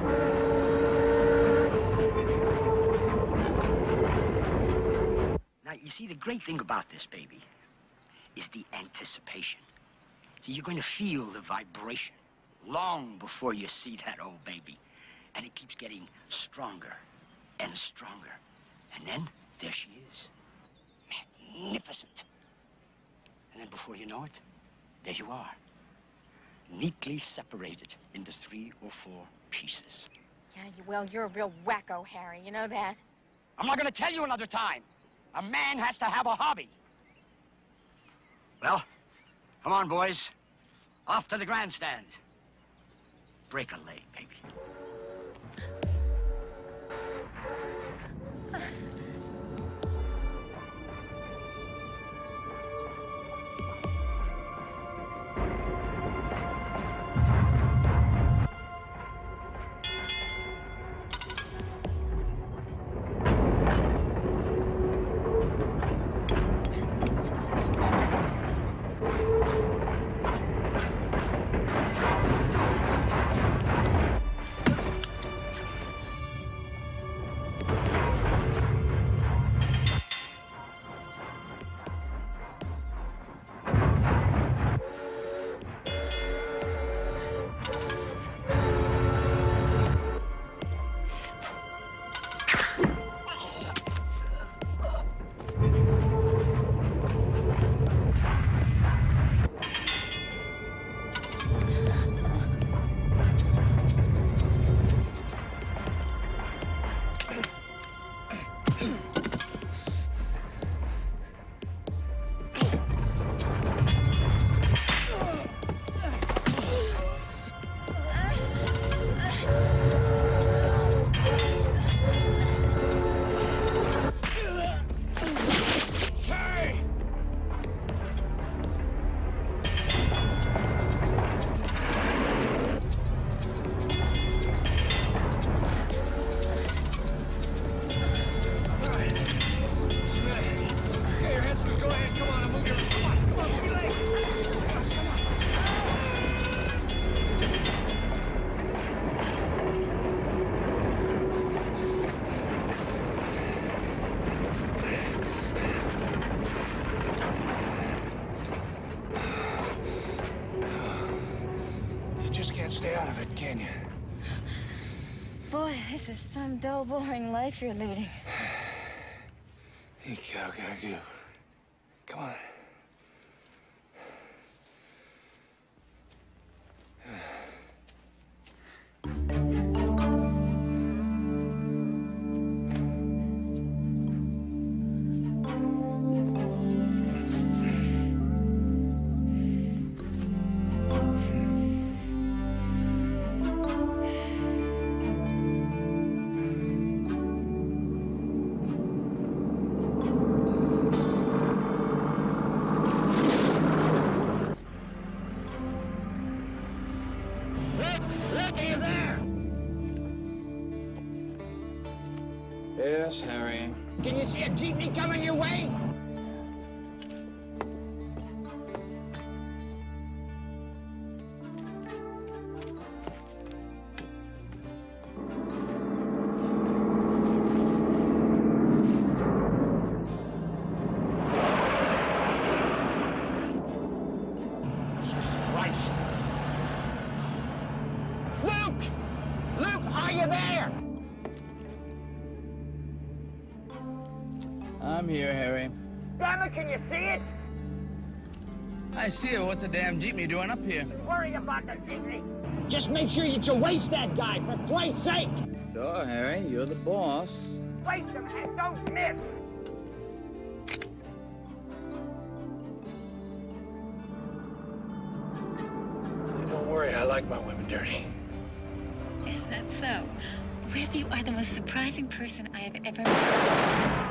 Now, you see, the great thing about this, baby, is the anticipation. See, you're going to feel the vibration long before you see that old baby. And it keeps getting stronger and stronger. And then, there she is. Magnificent. And then before you know it, there you are. Neatly separated into 3 or 4 pieces.
Yeah, well, you're a real wacko, Harry. You know that?
I'm not going to tell you another time. A man has to have a hobby. Well, come on, boys. Off to the grandstand. Break a leg, baby.
Stay out of it, can you?
Boy, this is some dull, boring life you're leading.
Hey, Goo. Come on.
Yes, Harry. Can you see a jeepney coming your way? Christ. Luke! Luke, are you there?
I'm here, Harry.
Damn it, can you see it?
I see it. What's the damn jeepney doing up here?
Don't worry about the jeepney. Just make sure that you waste that guy, for Christ's sake.
Sure, Harry. You're the boss.
Waste him and don't miss.
Don't worry, I like my women dirty.
Is that so? Rip, you are the most surprising person I have ever met.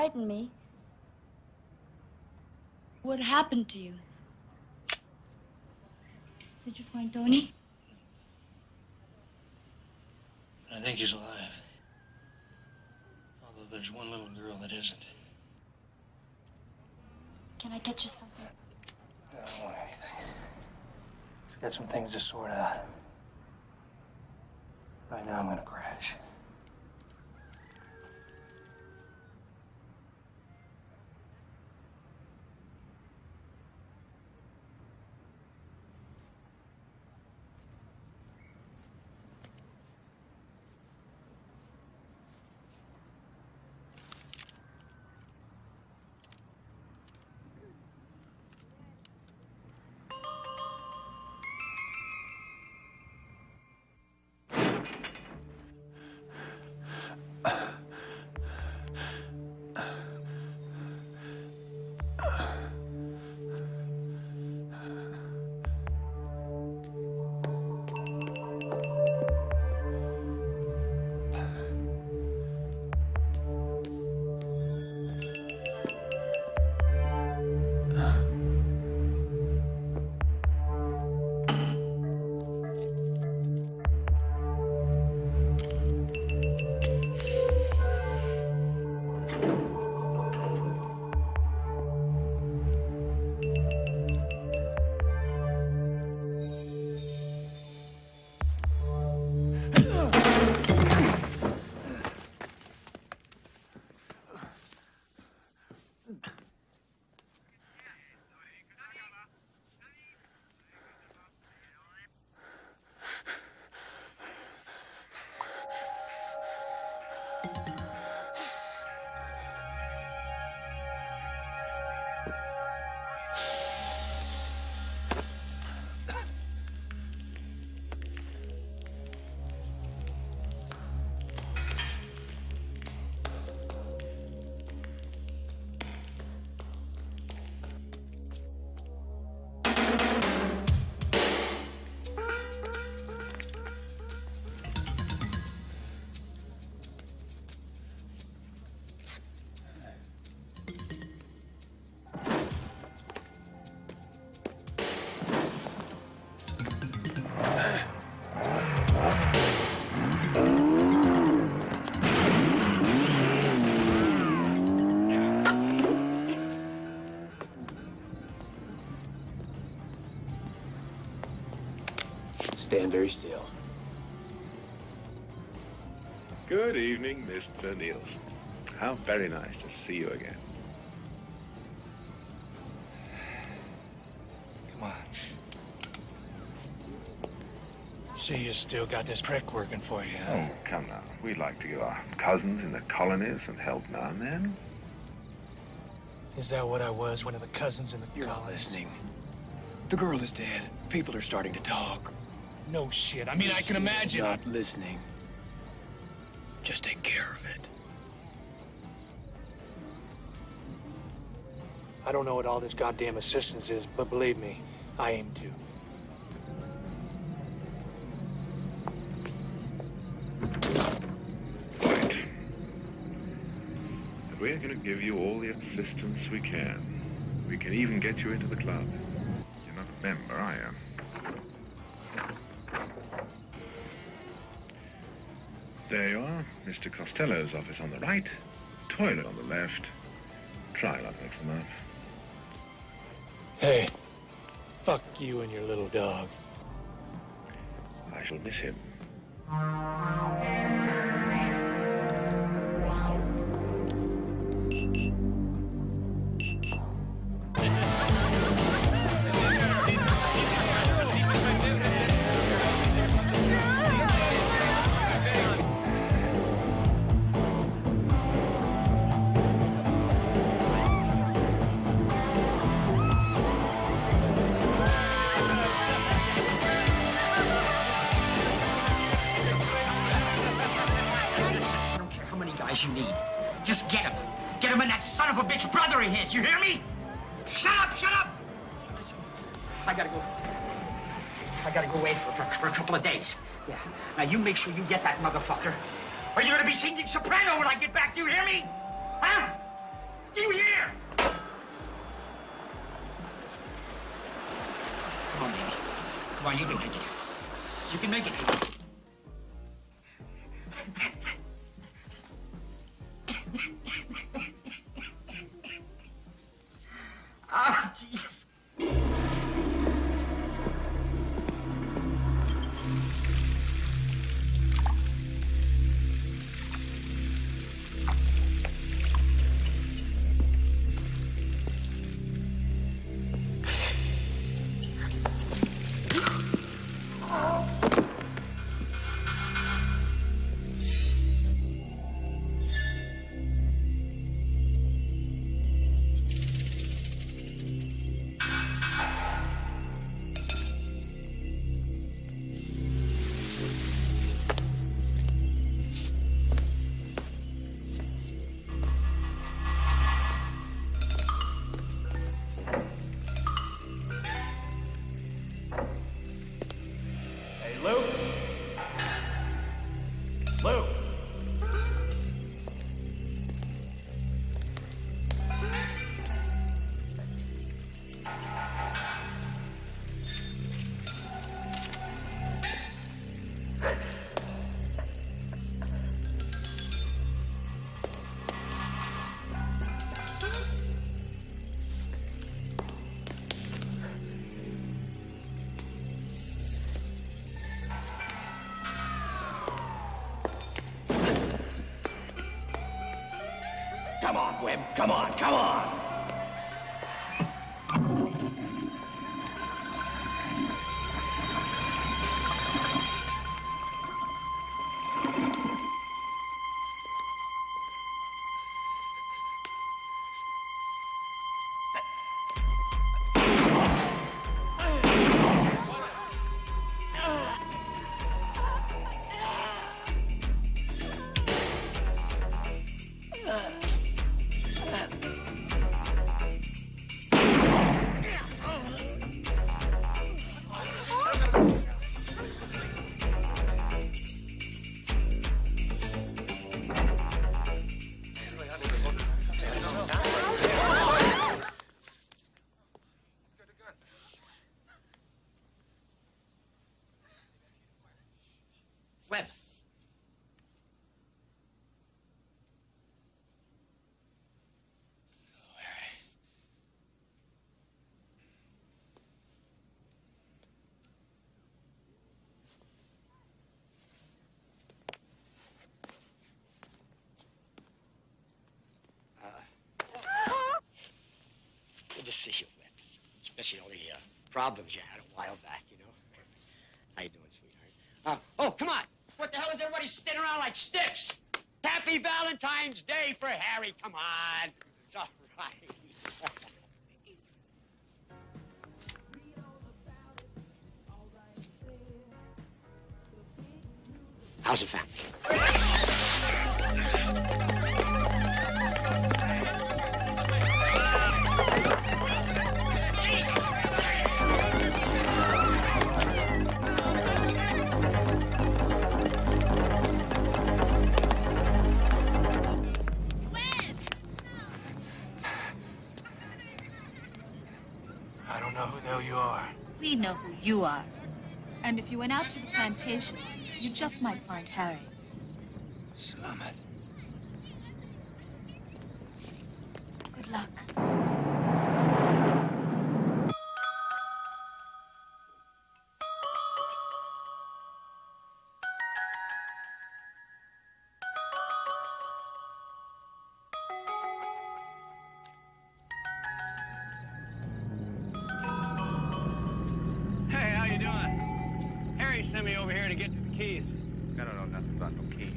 frighten me. What happened to you? Did you find Tony?
I think he's alive. Although there's one little girl that isn't.
Can I get you something?
I don't want anything. I've got some things to sort out. Right now, I'm gonna crash.
Stand very still.
Good evening, Mr. Nielsen. How very nice to see you again.
Come on. See, you still got this prick working for you, huh?
Oh, come now. We'd like to give our cousins in the colonies some help now and then.
Is that what I was, one of the cousins in the
You're not
colonies?
listening. The girl is dead. People are starting to talk.
No shit. I mean, I can imagine.
Not listening. Just take care of it.
I don't know what all this goddamn assistance is, but believe me, I aim to.
Right. And we're going to give you all the assistance we can. We can even get you into the club. You're not a member, are you? There you are. Mr. Costello's office on the right, toilet on the left. Try luck next them up.
Hey, fuck you and your little dog.
I shall miss him.
You need. Just get him. Get him and that son of a bitch brother of his. You hear me? Shut up, shut up! Listen, I gotta go away for a couple of days. Yeah. Now you make sure you get that motherfucker. Or you're gonna be singing soprano when I get back. Do you hear me? Huh? Do you hear? Come on, baby. Come on, you can make it. You can make it. Ah, Jesus. Come on, Webb. Come on, come on. Webb. Good to see you, Webb. Especially all the problems you had a while back, you know. How you doing, sweetheart? Oh, come on. What the hell is everybody standing around like stiffs? Happy Valentine's Day for Harry. Come on. It's all right. How's the family?
I don't know who the hell you are.
We know who you are. And if you went out to the plantation, you just might find Harry.
Salamat.
Good luck.
Hey, how you doing? Harry sent me over here to get to the keys.
I don't know nothing about no keys.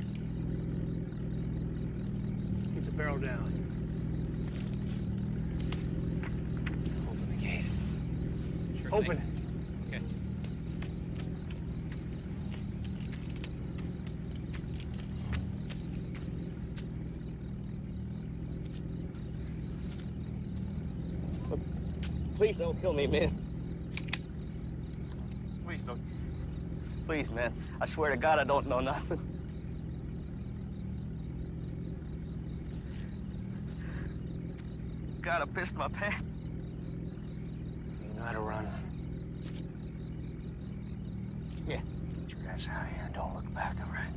Keep the barrel down.
Open the gate. Sure
Open
thing.
it.
Okay.
Please don't kill me, man.
Please don't.
Please, man. I swear to God, I don't know nothing. God, I pissed my pants.
You know how to run.
Yeah.
Get your ass out of here and don't look back, all right?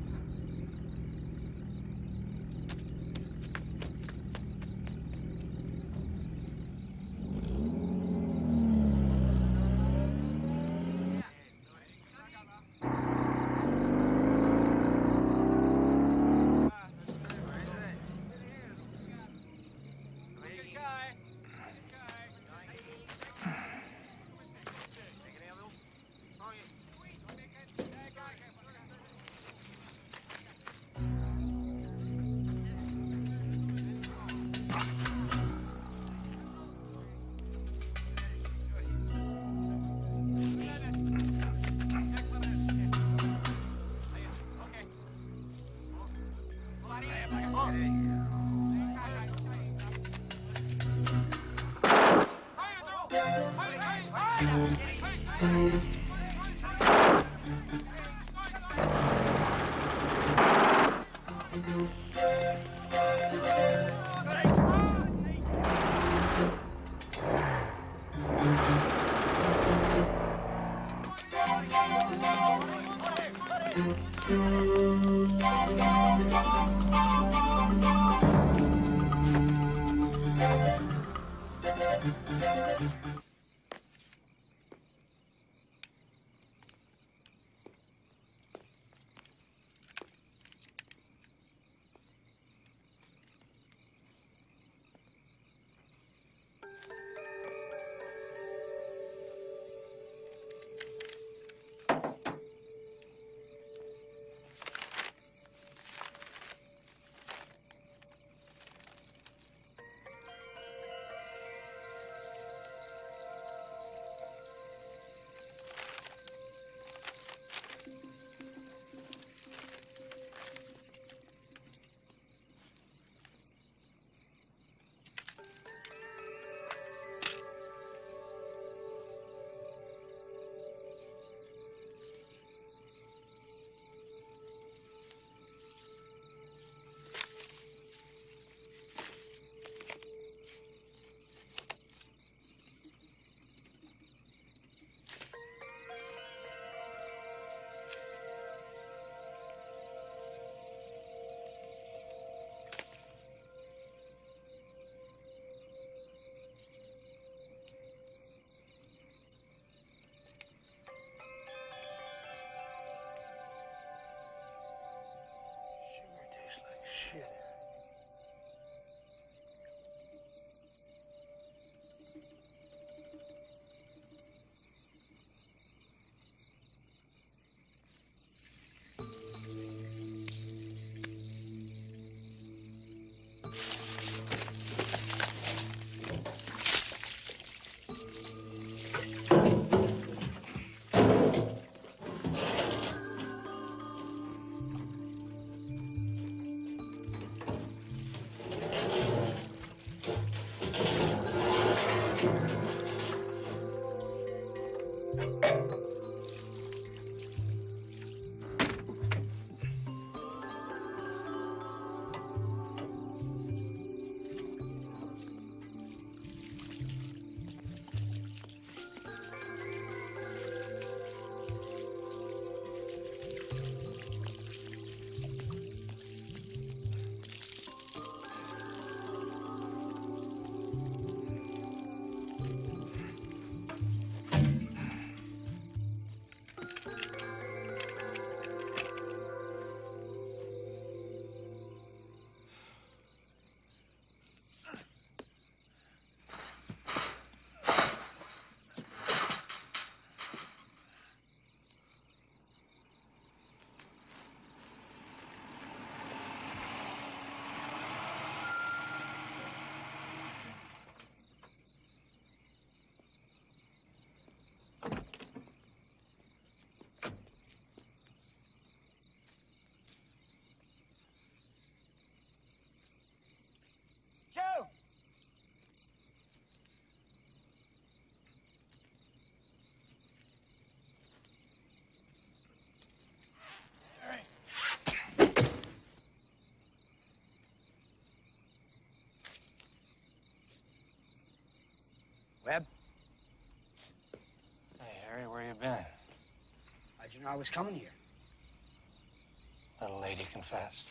I was coming here.
Little lady confessed.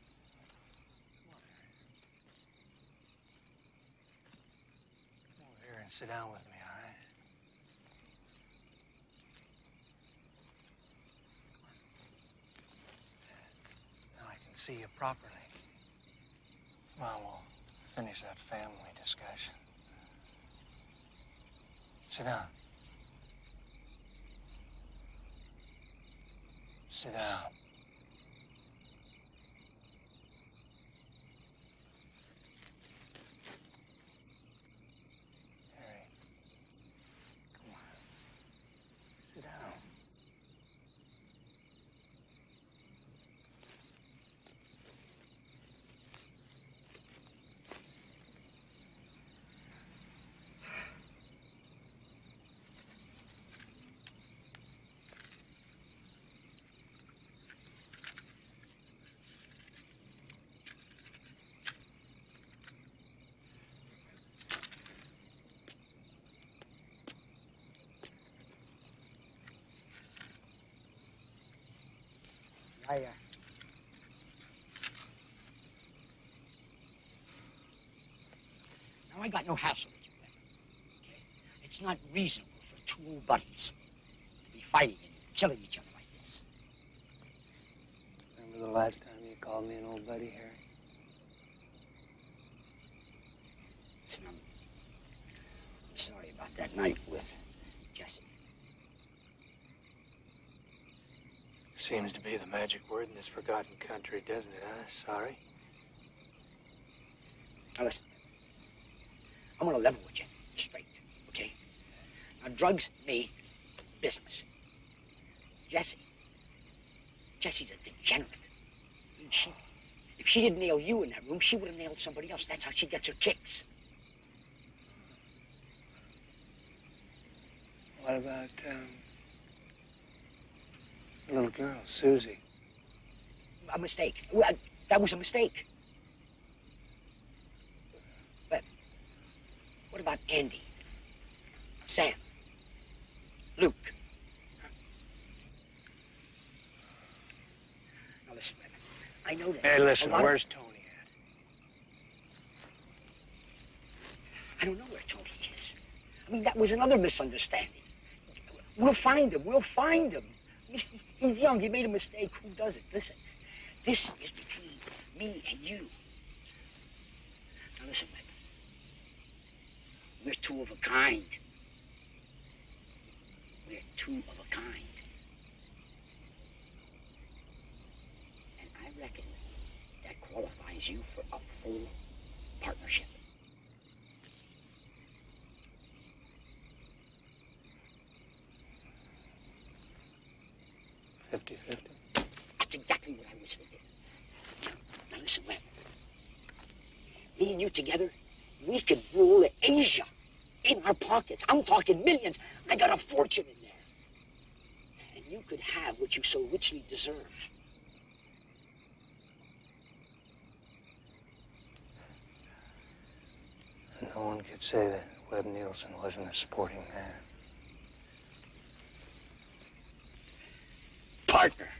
Come over here and sit down with me, all right? Now I can see you properly. Come on, we'll finish that family discussion. Sit down. Sit down. Harry, come on. Sit down.
Now, I got no hassle with you, Ed. Okay? It's not reasonable for two old buddies to be fighting and killing each other like this.
Remember the last time you called me an old buddy, Harry?
Listen, I'm sorry about that night with Jesse.
Seems to be the magic word in this forgotten country, doesn't it, huh? Sorry?
Now, listen. I'm gonna level with you, straight, okay? Now, drugs, me, business. Jesse's a degenerate. I mean, if she didn't nail you in that room, she would have nailed somebody else. That's how she gets her kicks.
What about, the little girl, Susie?
A mistake. Well, that was a mistake. But what about Andy? Sam? Luke? Now listen, Red, I know that...
Hey, listen, where's Tony at?
I don't know where Tony is. I mean, that was another misunderstanding. We'll find him. We'll find him. He's young. He made a mistake. Who doesn't? Listen, this is between me and you. Now listen, Red. We're two of a kind. We're two of a kind. And I reckon that qualifies you for a full partnership.
50-50.
That's exactly what I was thinking. Now listen, Webb. Me and you together, we could rule Asia in our pockets. I'm talking millions. I got a fortune in there. And you could have what you so richly deserve.
No one could say that Webb Nielsen wasn't a sporting man.
Partner.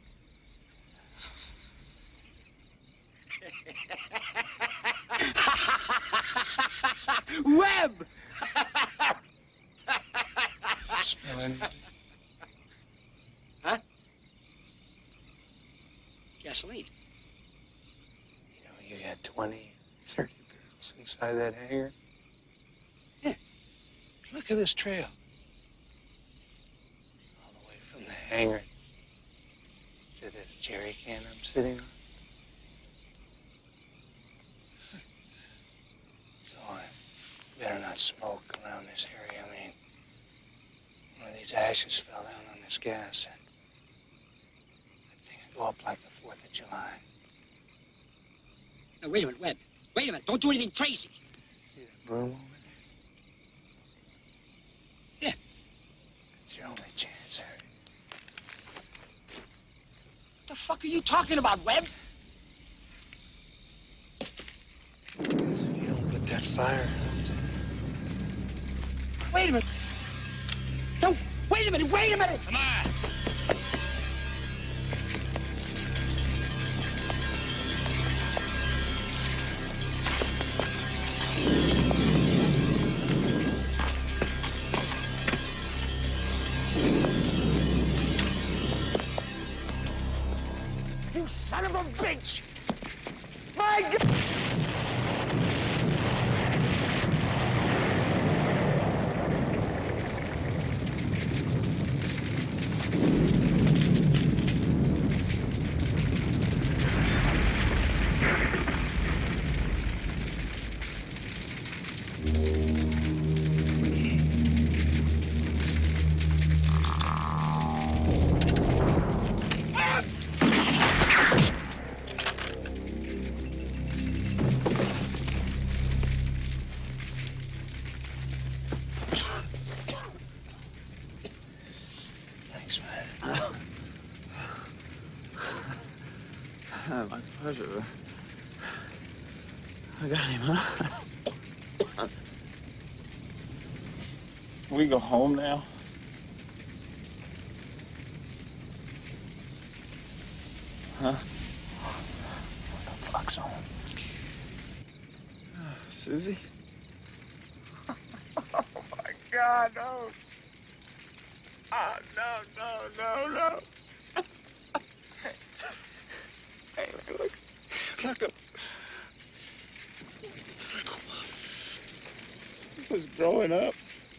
Webb!
Spilling.
Huh? Gasoline.
You got 20, 30 barrels inside that hangar.
Yeah.
Look at this trail. All the way from the hangar to this jerry can I'm sitting on. So I better not smoke around this area. I mean, one of these ashes fell down on this gas and that thing would go up like the 4th of July.
Now, wait a minute, Webb. Wait a minute. Don't do anything crazy.
See that broom over there?
Yeah.
It's your only chance, Harry.
What the fuck are you talking about, Webb?
Because if you don't put that fire out...
Wait a minute. No, wait a minute, wait a minute.
Come on.
you son of a bitch! My God!
Thanks, man.
My pleasure. I got him, huh? Can we go home now? Huh?
What the fuck's on?
Susie? Oh, my God, no. Oh, no. Hey, look. This is growing up.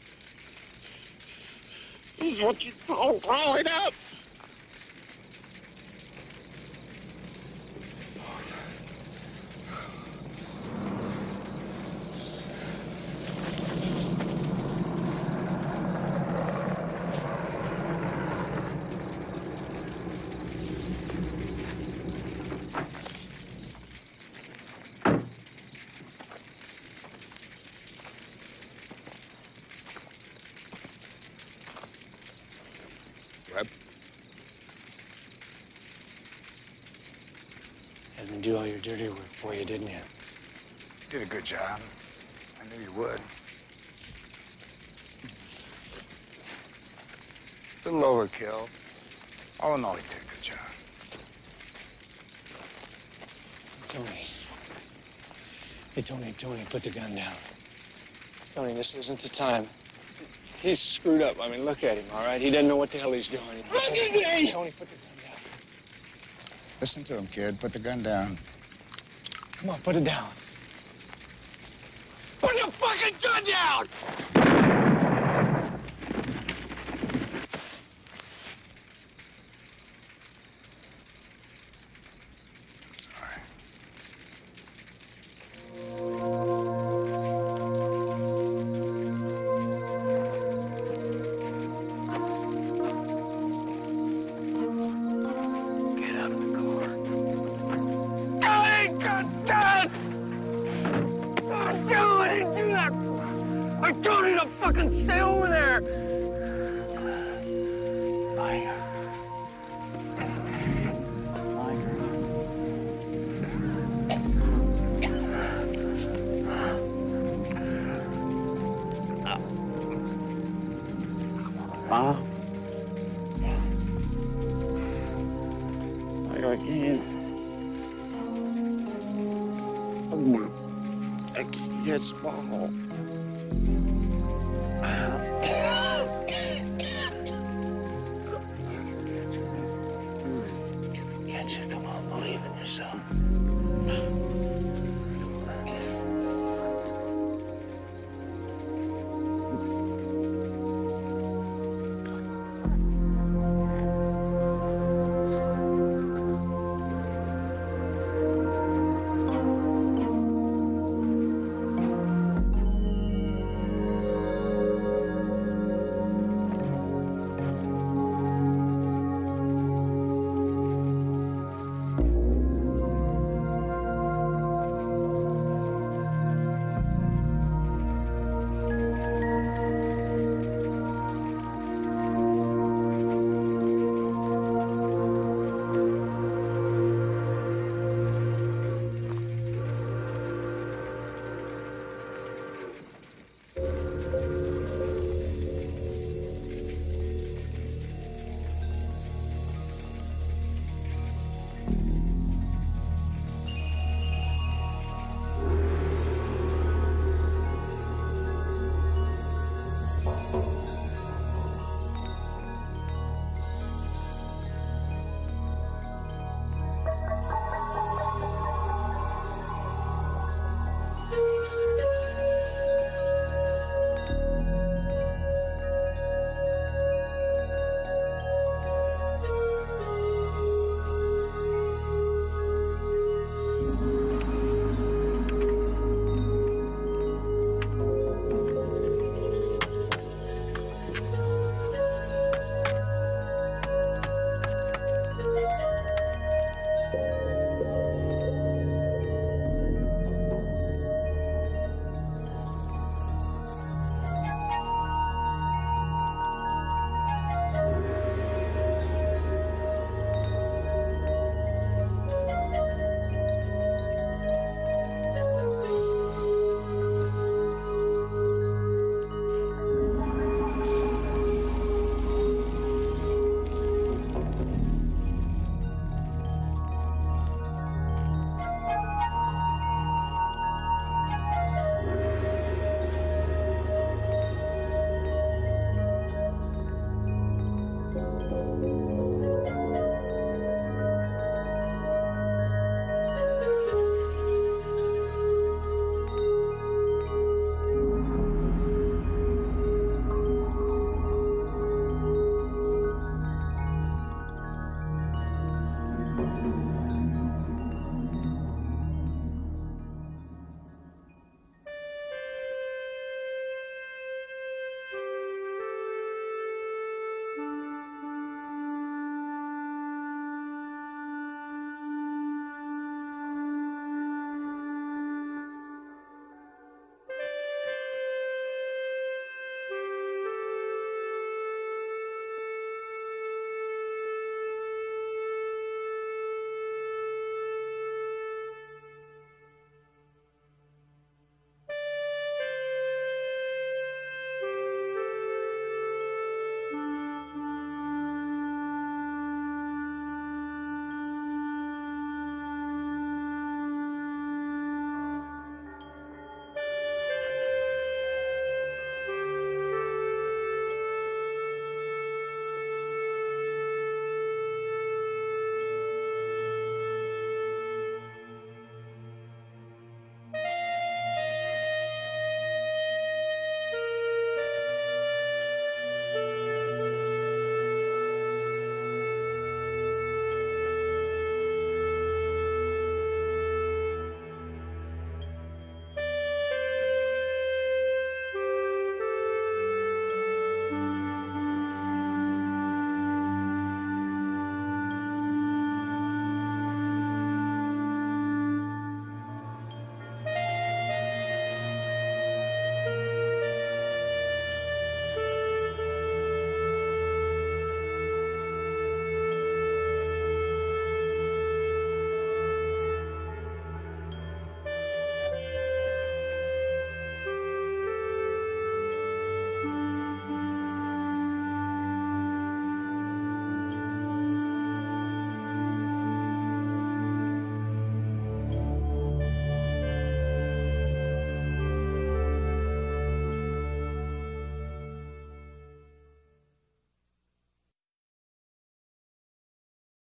This is what you call growing up.
Webb? Had me do all your dirty work for you, didn't you?
You did a good job. I knew you would. Little overkill. All in all, you did a good job.
Tony. Hey, Tony, put the gun down. Tony, this isn't the time. He's screwed up. I mean, look at him, all right? He doesn't know what the hell he's doing. Look at me! Tony, put the gun down.
Listen to him, kid. Put the gun down.
Come on, put it down. Put the fucking gun down! I told you to fucking stay over there!
Mom? I can't. I can't small.